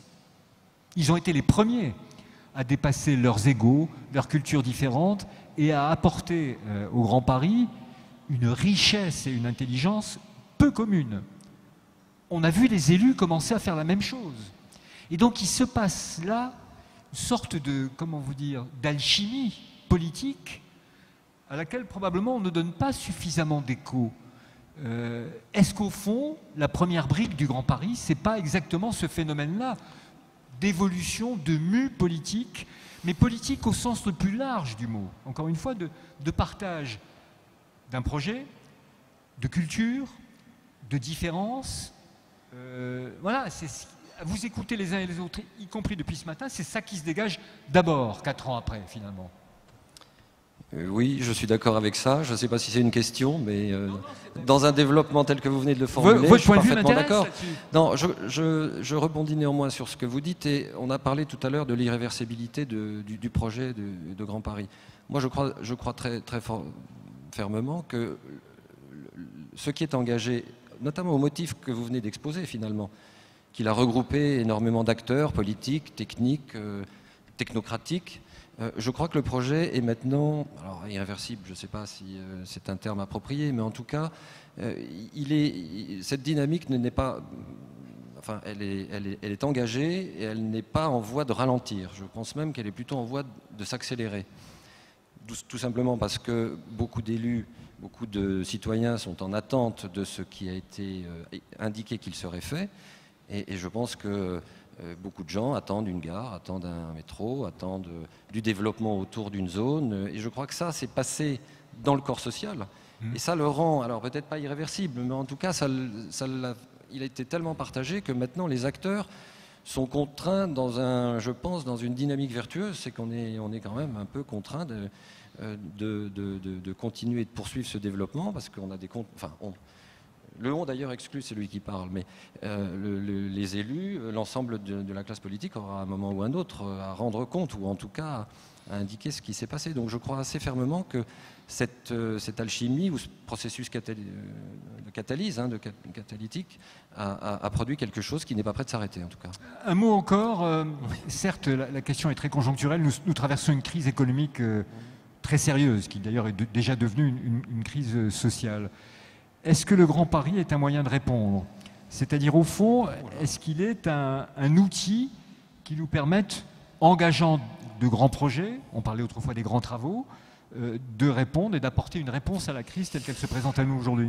Ils ont été les premiers à dépasser leurs égos, leurs cultures différentes, et à apporter euh, au Grand Paris une richesse et une intelligence peu communes. On a vu les élus commencer à faire la même chose. Et donc il se passe là, sorte de, comment vous dire, d'alchimie politique à laquelle probablement on ne donne pas suffisamment d'écho. Euh, Est-ce qu'au fond, la première brique du Grand Paris, c'est pas exactement ce phénomène-là d'évolution, de mue politique, mais politique au sens le plus large du mot, encore une fois, de, de partage d'un projet, de culture, de différence. Euh, voilà, c'est, vous écoutez les uns et les autres, y compris depuis ce matin, c'est ça qui se dégage d'abord, quatre ans après, finalement. Euh, oui, je suis d'accord avec ça. Je ne sais pas si c'est une question, mais euh, dans un développement tel que vous venez de le formuler, Votre je suis point de vue parfaitement m'intéresse d'accord. là-dessus. Non, je, je, je rebondis néanmoins sur ce que vous dites, et on a parlé tout à l'heure de l'irréversibilité de, du, du projet de, de Grand Paris. Moi, je crois, je crois très, très fort, fermement que ce qui est engagé, notamment au motif que vous venez d'exposer finalement, qu'il a regroupé énormément d'acteurs politiques, techniques, euh, technocratiques, euh, je crois que le projet est maintenant, alors irréversible, je ne sais pas si euh, c'est un terme approprié, mais en tout cas, euh, il est, il, cette dynamique n'est pas, enfin, elle est, elle, est, elle est engagée et elle n'est pas en voie de ralentir. Je pense même qu'elle est plutôt en voie de, de s'accélérer. Tout, tout simplement parce que beaucoup d'élus, beaucoup de citoyens sont en attente de ce qui a été euh, indiqué qu'il serait fait. Et, et je pense que euh, beaucoup de gens attendent une gare, attendent un métro, attendent euh, du développement autour d'une zone. Et je crois que ça, c'est passé dans le corps social. Mmh. Et ça le rend, alors peut-être pas irréversible, mais en tout cas, ça, ça l'a, il a été tellement partagé que maintenant les acteurs sont contraints dans un, je pense, dans une dynamique vertueuse. C'est qu'on est, on est quand même un peu contraints de, de, de, de, de continuer et de poursuivre ce développement parce qu'on a des comptes. Enfin, on, Le on d'ailleurs exclut celui qui parle, mais euh, le, le, les élus, l'ensemble de, de la classe politique aura à un moment ou un autre à rendre compte, ou en tout cas à indiquer ce qui s'est passé. Donc je crois assez fermement que cette, euh, cette alchimie ou ce processus catal de catalyse, hein, de cat catalytique, a, a, a produit quelque chose qui n'est pas prêt de s'arrêter en tout cas. Un mot encore, euh, certes la, la question est très conjoncturelle, nous, nous traversons une crise économique euh, très sérieuse, qui d'ailleurs est de, déjà devenue une, une, une crise sociale. Est-ce que le Grand Paris est un moyen de répondre? C'est-à-dire, au fond, est-ce qu'il est un, un outil qui nous permette, engageant de grands projets, on parlait autrefois des grands travaux, euh, de répondre et d'apporter une réponse à la crise telle qu'elle se présente à nous aujourd'hui?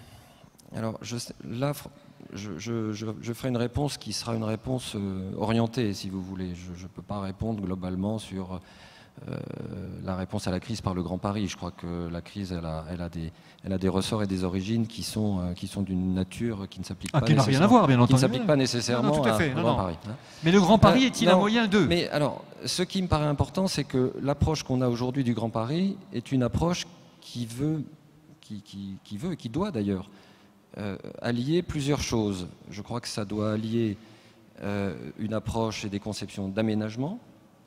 Alors, je, là, je, je, je, je ferai une réponse qui sera une réponse euh, orientée, si vous voulez. Je ne peux pas répondre globalement sur... Euh, la réponse à la crise par le Grand Paris. Je crois que la crise, elle a, elle a, des, elle a des ressorts et des origines qui sont, euh, qui sont d'une nature qui ne s'applique ah, pas, qui n'a rien à voir, bien entendu. Qui ne s'applique pas nécessairement non, non, tout à, fait. à non, Grand non. Paris. Hein. Mais le Grand Paris euh, est-il non, un moyen d'eux? Mais alors, ce qui me paraît important, c'est que l'approche qu'on a aujourd'hui du Grand Paris est une approche qui veut, qui, qui, qui veut et qui doit d'ailleurs euh, allier plusieurs choses. Je crois que ça doit allier euh, une approche et des conceptions d'aménagement,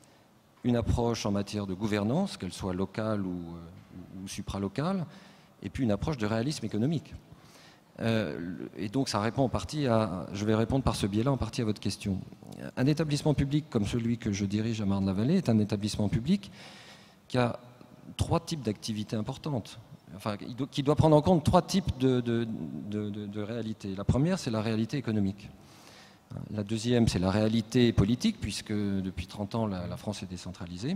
une approche en matière de gouvernance, qu'elle soit locale ou, ou, ou supralocale, et puis une approche de réalisme économique. Euh, et donc ça répond en partie à, je vais répondre par ce biais-là en partie à votre question. Un établissement public comme celui que je dirige à Marne-la-Vallée est un établissement public qui a trois types d'activités importantes, enfin qui doit prendre en compte trois types de, de, de, de, de réalités. La première, c'est la réalité économique. La deuxième, c'est la réalité politique, puisque depuis trente ans, la, la France est décentralisée.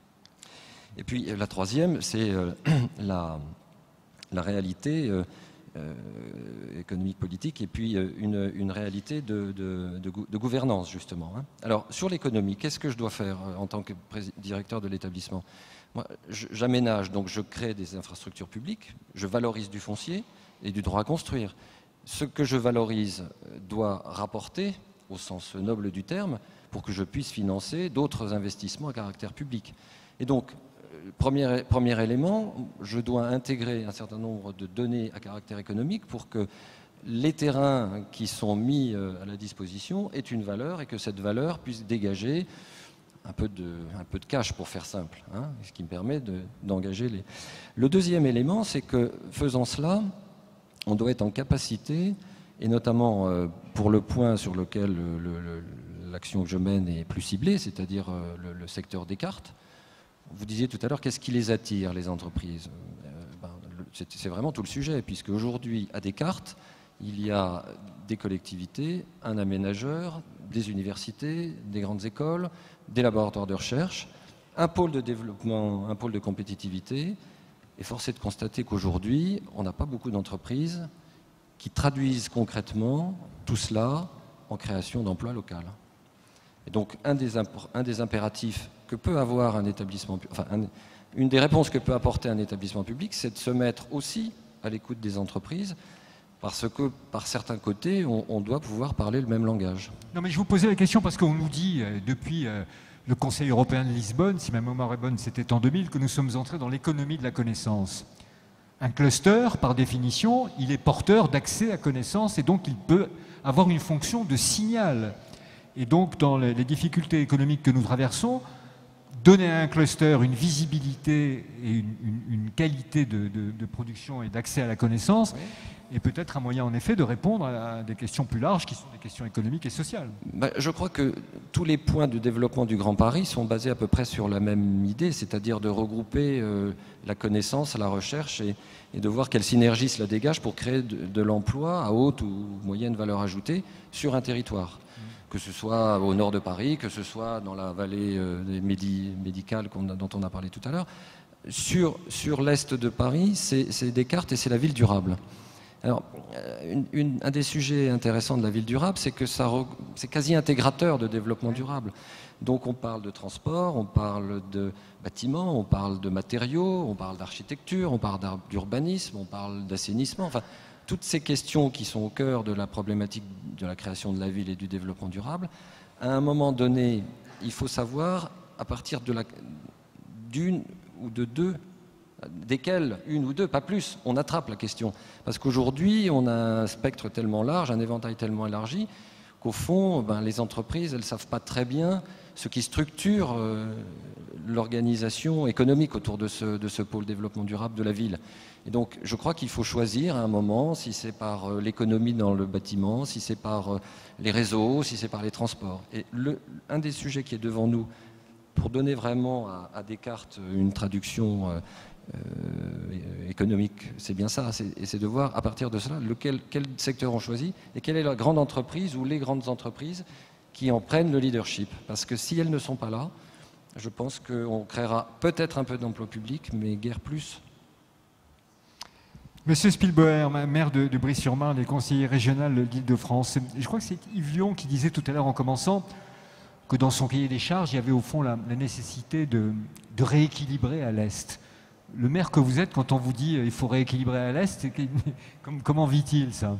Et puis la troisième, c'est euh, la, la réalité euh, euh, économique, politique, et puis euh, une, une réalité de, de, de, de gouvernance, justement. Hein. Alors, sur l'économie, qu'est-ce que je dois faire euh, en tant que directeur de l'établissement? Moi, j'aménage, donc je crée des infrastructures publiques, je valorise du foncier et du droit à construire. Ce que je valorise doit rapporter, au sens noble du terme, pour que je puisse financer d'autres investissements à caractère public. Et donc, premier, premier élément, je dois intégrer un certain nombre de données à caractère économique pour que les terrains qui sont mis à la disposition aient une valeur et que cette valeur puisse dégager un peu de, un peu de cash, pour faire simple, hein, ce qui me permet de, d'engager les... Le deuxième élément, c'est que, faisant cela, on doit être en capacité, et notamment euh, pour le point sur lequel l'action que je mène est plus ciblée, c'est-à-dire euh, le, le secteur des cartes. Vous disiez tout à l'heure, qu'est-ce qui les attire, les entreprises? euh, ben, C'est vraiment tout le sujet, puisque aujourd'hui, à Descartes, il y a des collectivités, un aménageur, des universités, des grandes écoles, des laboratoires de recherche, un pôle de développement, un pôle de compétitivité. Et force est de constater qu'aujourd'hui, on n'a pas beaucoup d'entreprises qui traduisent concrètement tout cela en création d'emplois locaux. Et donc, un des, un des impératifs que peut avoir un établissement, enfin, un, une des réponses que peut apporter un établissement public, c'est de se mettre aussi à l'écoute des entreprises, parce que, par certains côtés, on, on doit pouvoir parler le même langage. Non, mais je vous posais la question parce qu'on nous dit, euh, depuis euh, le Conseil européen de Lisbonne, si ma mémoire est bonne, c'était en deux mille, que nous sommes entrés dans l'économie de la connaissance. Un cluster, par définition, il est porteur d'accès à connaissance et donc il peut avoir une fonction de signal. Et donc, dans les, les difficultés économiques que nous traversons, donner à un cluster une visibilité et une, une, une qualité de, de, de production et d'accès à la connaissance oui. est peut-être un moyen, en effet, de répondre à des questions plus larges qui sont des questions économiques et sociales. Ben, je crois que tous les points de développement du Grand Paris sont basés à peu près sur la même idée, c'est-à-dire de regrouper euh, la connaissance, la recherche et, et de voir quelle synergie cela dégage pour créer de, de l'emploi à haute ou moyenne valeur ajoutée sur un territoire. Que ce soit au nord de Paris, que ce soit dans la vallée euh, médi médicale qu'on a, dont on a parlé tout à l'heure. Sur, sur l'est de Paris, c'est Descartes et c'est la ville durable. Alors, une, une, un des sujets intéressants de la ville durable, c'est que c'est quasi intégrateur de développement durable. Donc on parle de transport, on parle de bâtiments, on parle de matériaux, on parle d'architecture, on parle d'urbanisme, on parle d'assainissement, enfin... Toutes ces questions qui sont au cœur de la problématique de la création de la ville et du développement durable, à un moment donné, il faut savoir, à partir de la, d'une ou de deux, desquelles, une ou deux, pas plus, on attrape la question. Parce qu'aujourd'hui, on a un spectre tellement large, un éventail tellement élargi, qu'au fond, ben, les entreprises, elles ne savent pas très bien ce qui structure euh, l'organisation économique autour de ce, de ce pôle développement durable de la ville. Et donc, je crois qu'il faut choisir à un moment, si c'est par euh, l'économie dans le bâtiment, si c'est par euh, les réseaux, si c'est par les transports. Et le, un des sujets qui est devant nous, pour donner vraiment à, à Descartes une traduction euh, euh, économique, c'est bien ça, et c'est de voir à partir de cela lequel, quel secteur on choisit et quelle est la grande entreprise ou les grandes entreprises qui en prennent le leadership. Parce que si elles ne sont pas là, je pense qu'on créera peut-être un peu d'emplois publics, mais guère plus. Monsieur Spielbauer, maire de, de Brie-sur-Marne et conseiller régional d'Île-de-France, je crois que c'est Yves Lion qui disait tout à l'heure en commençant que dans son cahier des charges, il y avait au fond la, la nécessité de, de rééquilibrer à l'Est. Le maire que vous êtes, quand on vous dit qu'il faut rééquilibrer à l'Est, comment vit-il ça?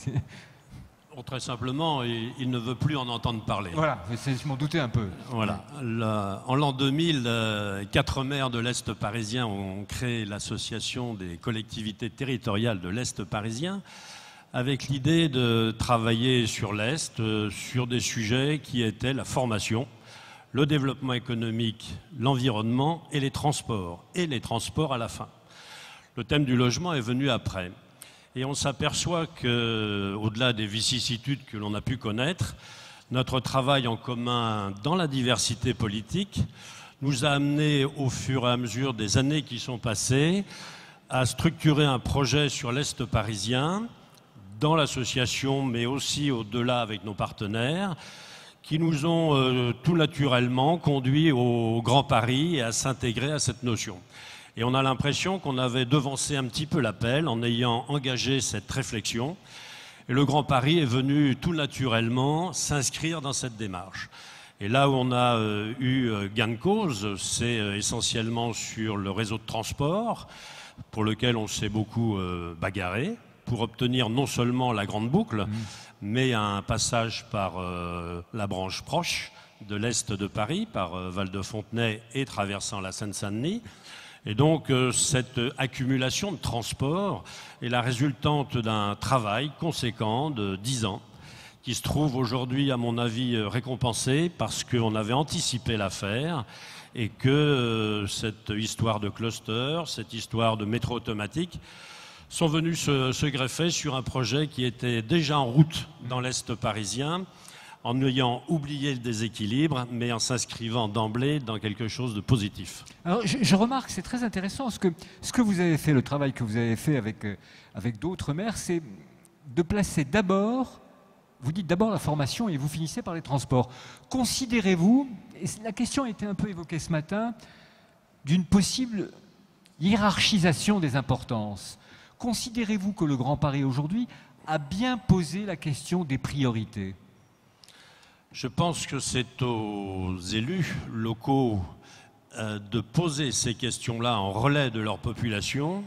Très simplement, il, il ne veut plus en entendre parler. Voilà, je m'en doutais un peu. Voilà. Le, en l'an deux mille, euh, quatre maires de l'Est parisien ont créé l'association des collectivités territoriales de l'Est parisien avec l'idée de travailler sur l'Est, euh, sur des sujets qui étaient la formation, le développement économique, l'environnement et les transports. Et les transports à la fin. Le thème du logement est venu après. Et on s'aperçoit qu'au-delà des vicissitudes que l'on a pu connaître, notre travail en commun dans la diversité politique nous a amené au fur et à mesure des années qui sont passées à structurer un projet sur l'Est parisien, dans l'association, mais aussi au-delà avec nos partenaires, qui nous ont euh, tout naturellement conduits au Grand Paris et à s'intégrer à cette notion. Et on a l'impression qu'on avait devancé un petit peu l'appel en ayant engagé cette réflexion. Et le Grand Paris est venu tout naturellement s'inscrire dans cette démarche. Et là où on a euh, eu euh, gain de cause, c'est euh, essentiellement sur le réseau de transport, pour lequel on s'est beaucoup euh, bagarré, pour obtenir non seulement la grande boucle, mmh. mais un passage par euh, la branche proche de l'Est de Paris, par euh, Val-de-Fontenay et traversant la Seine-Saint-Denis. Et donc, euh, cette accumulation de transport est la résultante d'un travail conséquent de dix ans, qui se trouve aujourd'hui, à mon avis, récompensé parce qu'on avait anticipé l'affaire et que euh, cette histoire de cluster, cette histoire de métro automatique, sont venus se, se greffer sur un projet qui était déjà en route dans l'Est parisien, en ayant oublié le déséquilibre, mais en s'inscrivant d'emblée dans quelque chose de positif. Alors, je, je remarque, c'est très intéressant, ce que, ce que vous avez fait, le travail que vous avez fait avec, euh, avec d'autres maires, c'est de placer d'abord vous dites d'abord la formation et vous finissez par les transports. Considérez-vous, et la question a été un peu évoquée ce matin, d'une possible hiérarchisation des importances. Considérez-vous que le Grand Paris aujourd'hui a bien posé la question des priorités? Je pense que c'est aux élus locaux euh, de poser ces questions-là en relais de leur population.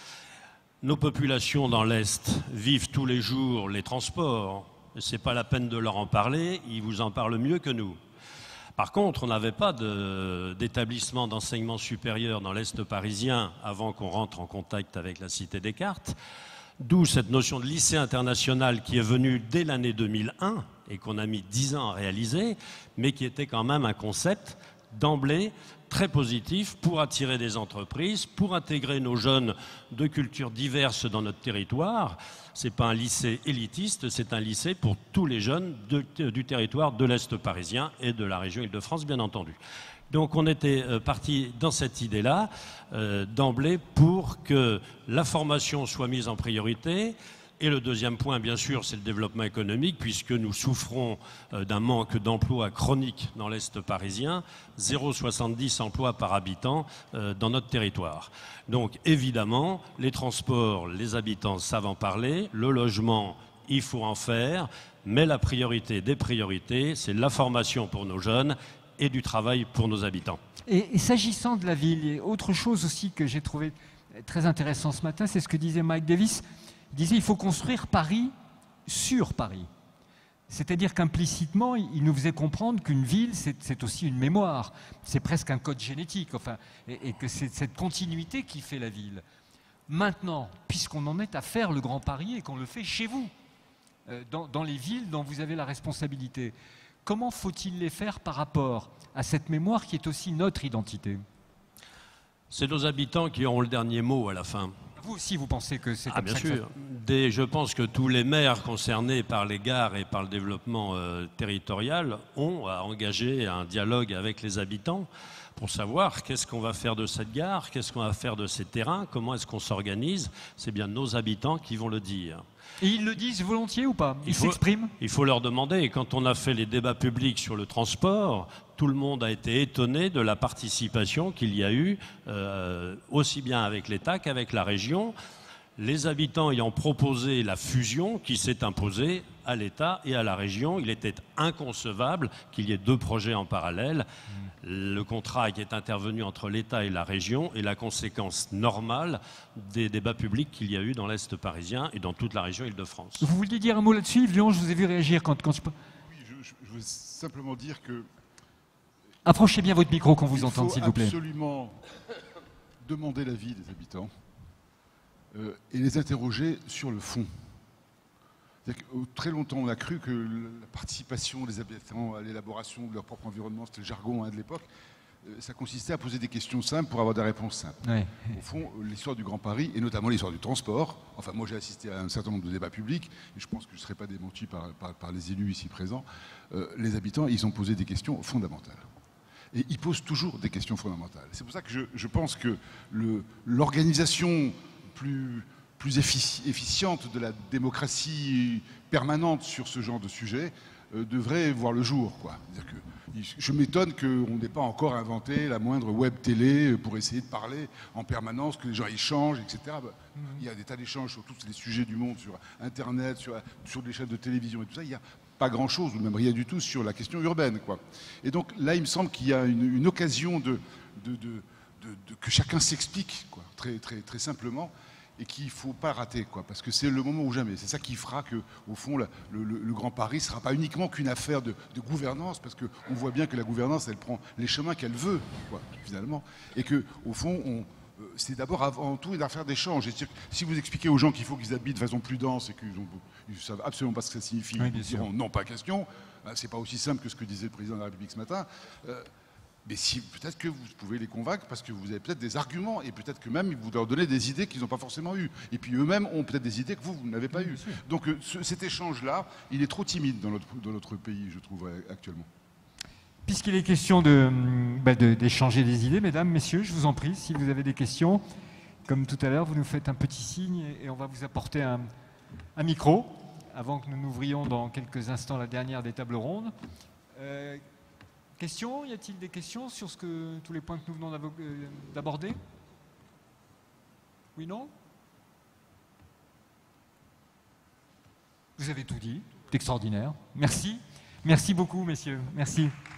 Nos populations dans l'Est vivent tous les jours les transports. Ce n'est pas la peine de leur en parler, ils vous en parlent mieux que nous. Par contre, on n'avait pas d'établissement d'enseignement supérieur dans l'Est parisien avant qu'on rentre en contact avec la Cité Descartes, d'où cette notion de lycée international qui est venue dès l'année deux mille un et qu'on a mis dix ans à réaliser, mais qui était quand même un concept d'emblée très positif pour attirer des entreprises, pour intégrer nos jeunes de cultures diverses dans notre territoire. Ce n'est pas un lycée élitiste, c'est un lycée pour tous les jeunes de, du territoire de l'Est parisien et de la région Île-de-France, bien entendu. Donc on était euh, parti dans cette idée-là, euh, d'emblée, pour que la formation soit mise en priorité. Et le deuxième point, bien sûr, c'est le développement économique, puisque nous souffrons euh, d'un manque d'emplois chronique dans l'Est parisien, zéro virgule soixante-dix emplois par habitant euh, dans notre territoire. Donc évidemment, les transports, les habitants savent en parler, le logement, il faut en faire, mais la priorité des priorités, c'est la formation pour nos jeunes et du travail pour nos habitants. Et, et s'agissant de la ville, il y a autre chose aussi que j'ai trouvé très intéressant ce matin, c'est ce que disait Mike Davis. Il disait qu'il faut construire Paris sur Paris. C'est-à-dire qu'implicitement, il nous faisait comprendre qu'une ville, c'est aussi une mémoire. C'est presque un code génétique, enfin, et, et que c'est cette continuité qui fait la ville. Maintenant, puisqu'on en est à faire le Grand Paris et qu'on le fait chez vous, euh, dans, dans les villes dont vous avez la responsabilité, comment faut-il les faire par rapport à cette mémoire qui est aussi notre identité? C'est nos habitants qui auront le dernier mot à la fin. Vous aussi, vous pensez que c'est ah, comme bien ça sûr. que ça... Des, je pense que tous les maires concernés par les gares et par le développement euh, territorial ont à engager un dialogue avec les habitants pour savoir qu'est-ce qu'on va faire de cette gare, qu'est-ce qu'on va faire de ces terrains, comment est-ce qu'on s'organise. C'est bien nos habitants qui vont le dire. Et ils le disent volontiers ou pas? Ils Il faut- s'expriment? Il faut leur demander. Et quand on a fait les débats publics sur le transport, tout le monde a été étonné de la participation qu'il y a eu, euh, aussi bien avec l'État qu'avec la région. Les habitants ayant proposé la fusion qui s'est imposée à l'État et à la région, il était inconcevable qu'il y ait deux projets en parallèle. Le contrat qui est intervenu entre l'État et la région est la conséquence normale des débats publics qu'il y a eu dans l'Est parisien et dans toute la région Île-de-France. Vous vouliez dire un mot là-dessus, Yves Léon? Je vous ai vu réagir quand, quand je... Oui, je, je- je veux simplement dire que Approchez bien votre micro qu'on vous il entende, faut s'il vous plaît. absolument demander l'avis des habitants euh, et les interroger sur le fond. C'est-à-dire que, euh, très longtemps, on a cru que le- la participation des habitants à l'élaboration de leur propre environnement, c'était le jargon hein, de l'époque, euh, ça consistait à poser des questions simples pour avoir des réponses simples. Ouais. Au fond, euh, l'histoire du Grand Paris, et notamment l'histoire du transport, enfin moi j'ai assisté à un certain nombre de débats publics, et je pense que je ne serai pas démenti par, par- par les élus ici présents, euh, les habitants, ils ont posé des questions fondamentales. Et ils posent toujours des questions fondamentales. C'est pour ça que je, je pense que le- l'organisation plus, plus effici- efficiente de la démocratie permanente sur ce genre de sujet euh, devrait voir le jour, quoi. C'est-à-dire que je m'étonne qu'on n'ait pas encore inventé la moindre web télé pour essayer de parler en permanence, que les gens échangent, et cetera. Bah, il y a des tas d'échanges sur tous les sujets du monde, sur Internet, sur, sur des chaînes de télévision et tout ça. Il y a pas grand-chose, ou même rien du tout, sur la question urbaine, quoi. Et donc là, il me semble qu'il y a une, une occasion de, de, de, de- de- que chacun s'explique, quoi, très, très, très simplement, et qu'il ne faut pas rater, quoi, parce que c'est le moment ou jamais. C'est ça qui fera que, au fond, la- le, le- le Grand Paris ne sera pas uniquement qu'une affaire de, de gouvernance, parce qu'on voit bien que la gouvernance, elle prend les chemins qu'elle veut, quoi, finalement, et que, au fond, on, euh, c'est d'abord avant tout une affaire d'échange. C'est-à-dire que si vous expliquez aux gens qu'il faut qu'ils habitent de façon plus dense et qu'ils ne savent absolument pas ce que ça signifie, Oui, ils bien vous sûr. diront non, pas question. Ben, c'est pas aussi simple que ce que disait le président de la République ce matin. Euh, mais si, peut-être que vous pouvez les convaincre parce que vous avez peut-être des arguments et peut-être que même vous leur donnez des idées qu'ils n'ont pas forcément eues. Et puis eux-mêmes ont peut-être des idées que vous, vous n'avez pas eues. Donc euh, ce- cet échange-là, il est trop timide dans notre, dans notre pays, je trouve, euh, actuellement. Puisqu'il est question de, bah, de- d'échanger des idées, mesdames, messieurs, je vous en prie, si vous avez des questions, comme tout à l'heure, vous nous faites un petit signe et, et on va vous apporter un, un micro. avant que nous n'ouvrions dans quelques instants la dernière des tables rondes. Euh, questions? Y a-t-il des questions sur ce que, tous les points que nous venons d'aborder? Oui, non? Vous avez tout dit. C'est extraordinaire. Merci. Merci beaucoup, messieurs. Merci.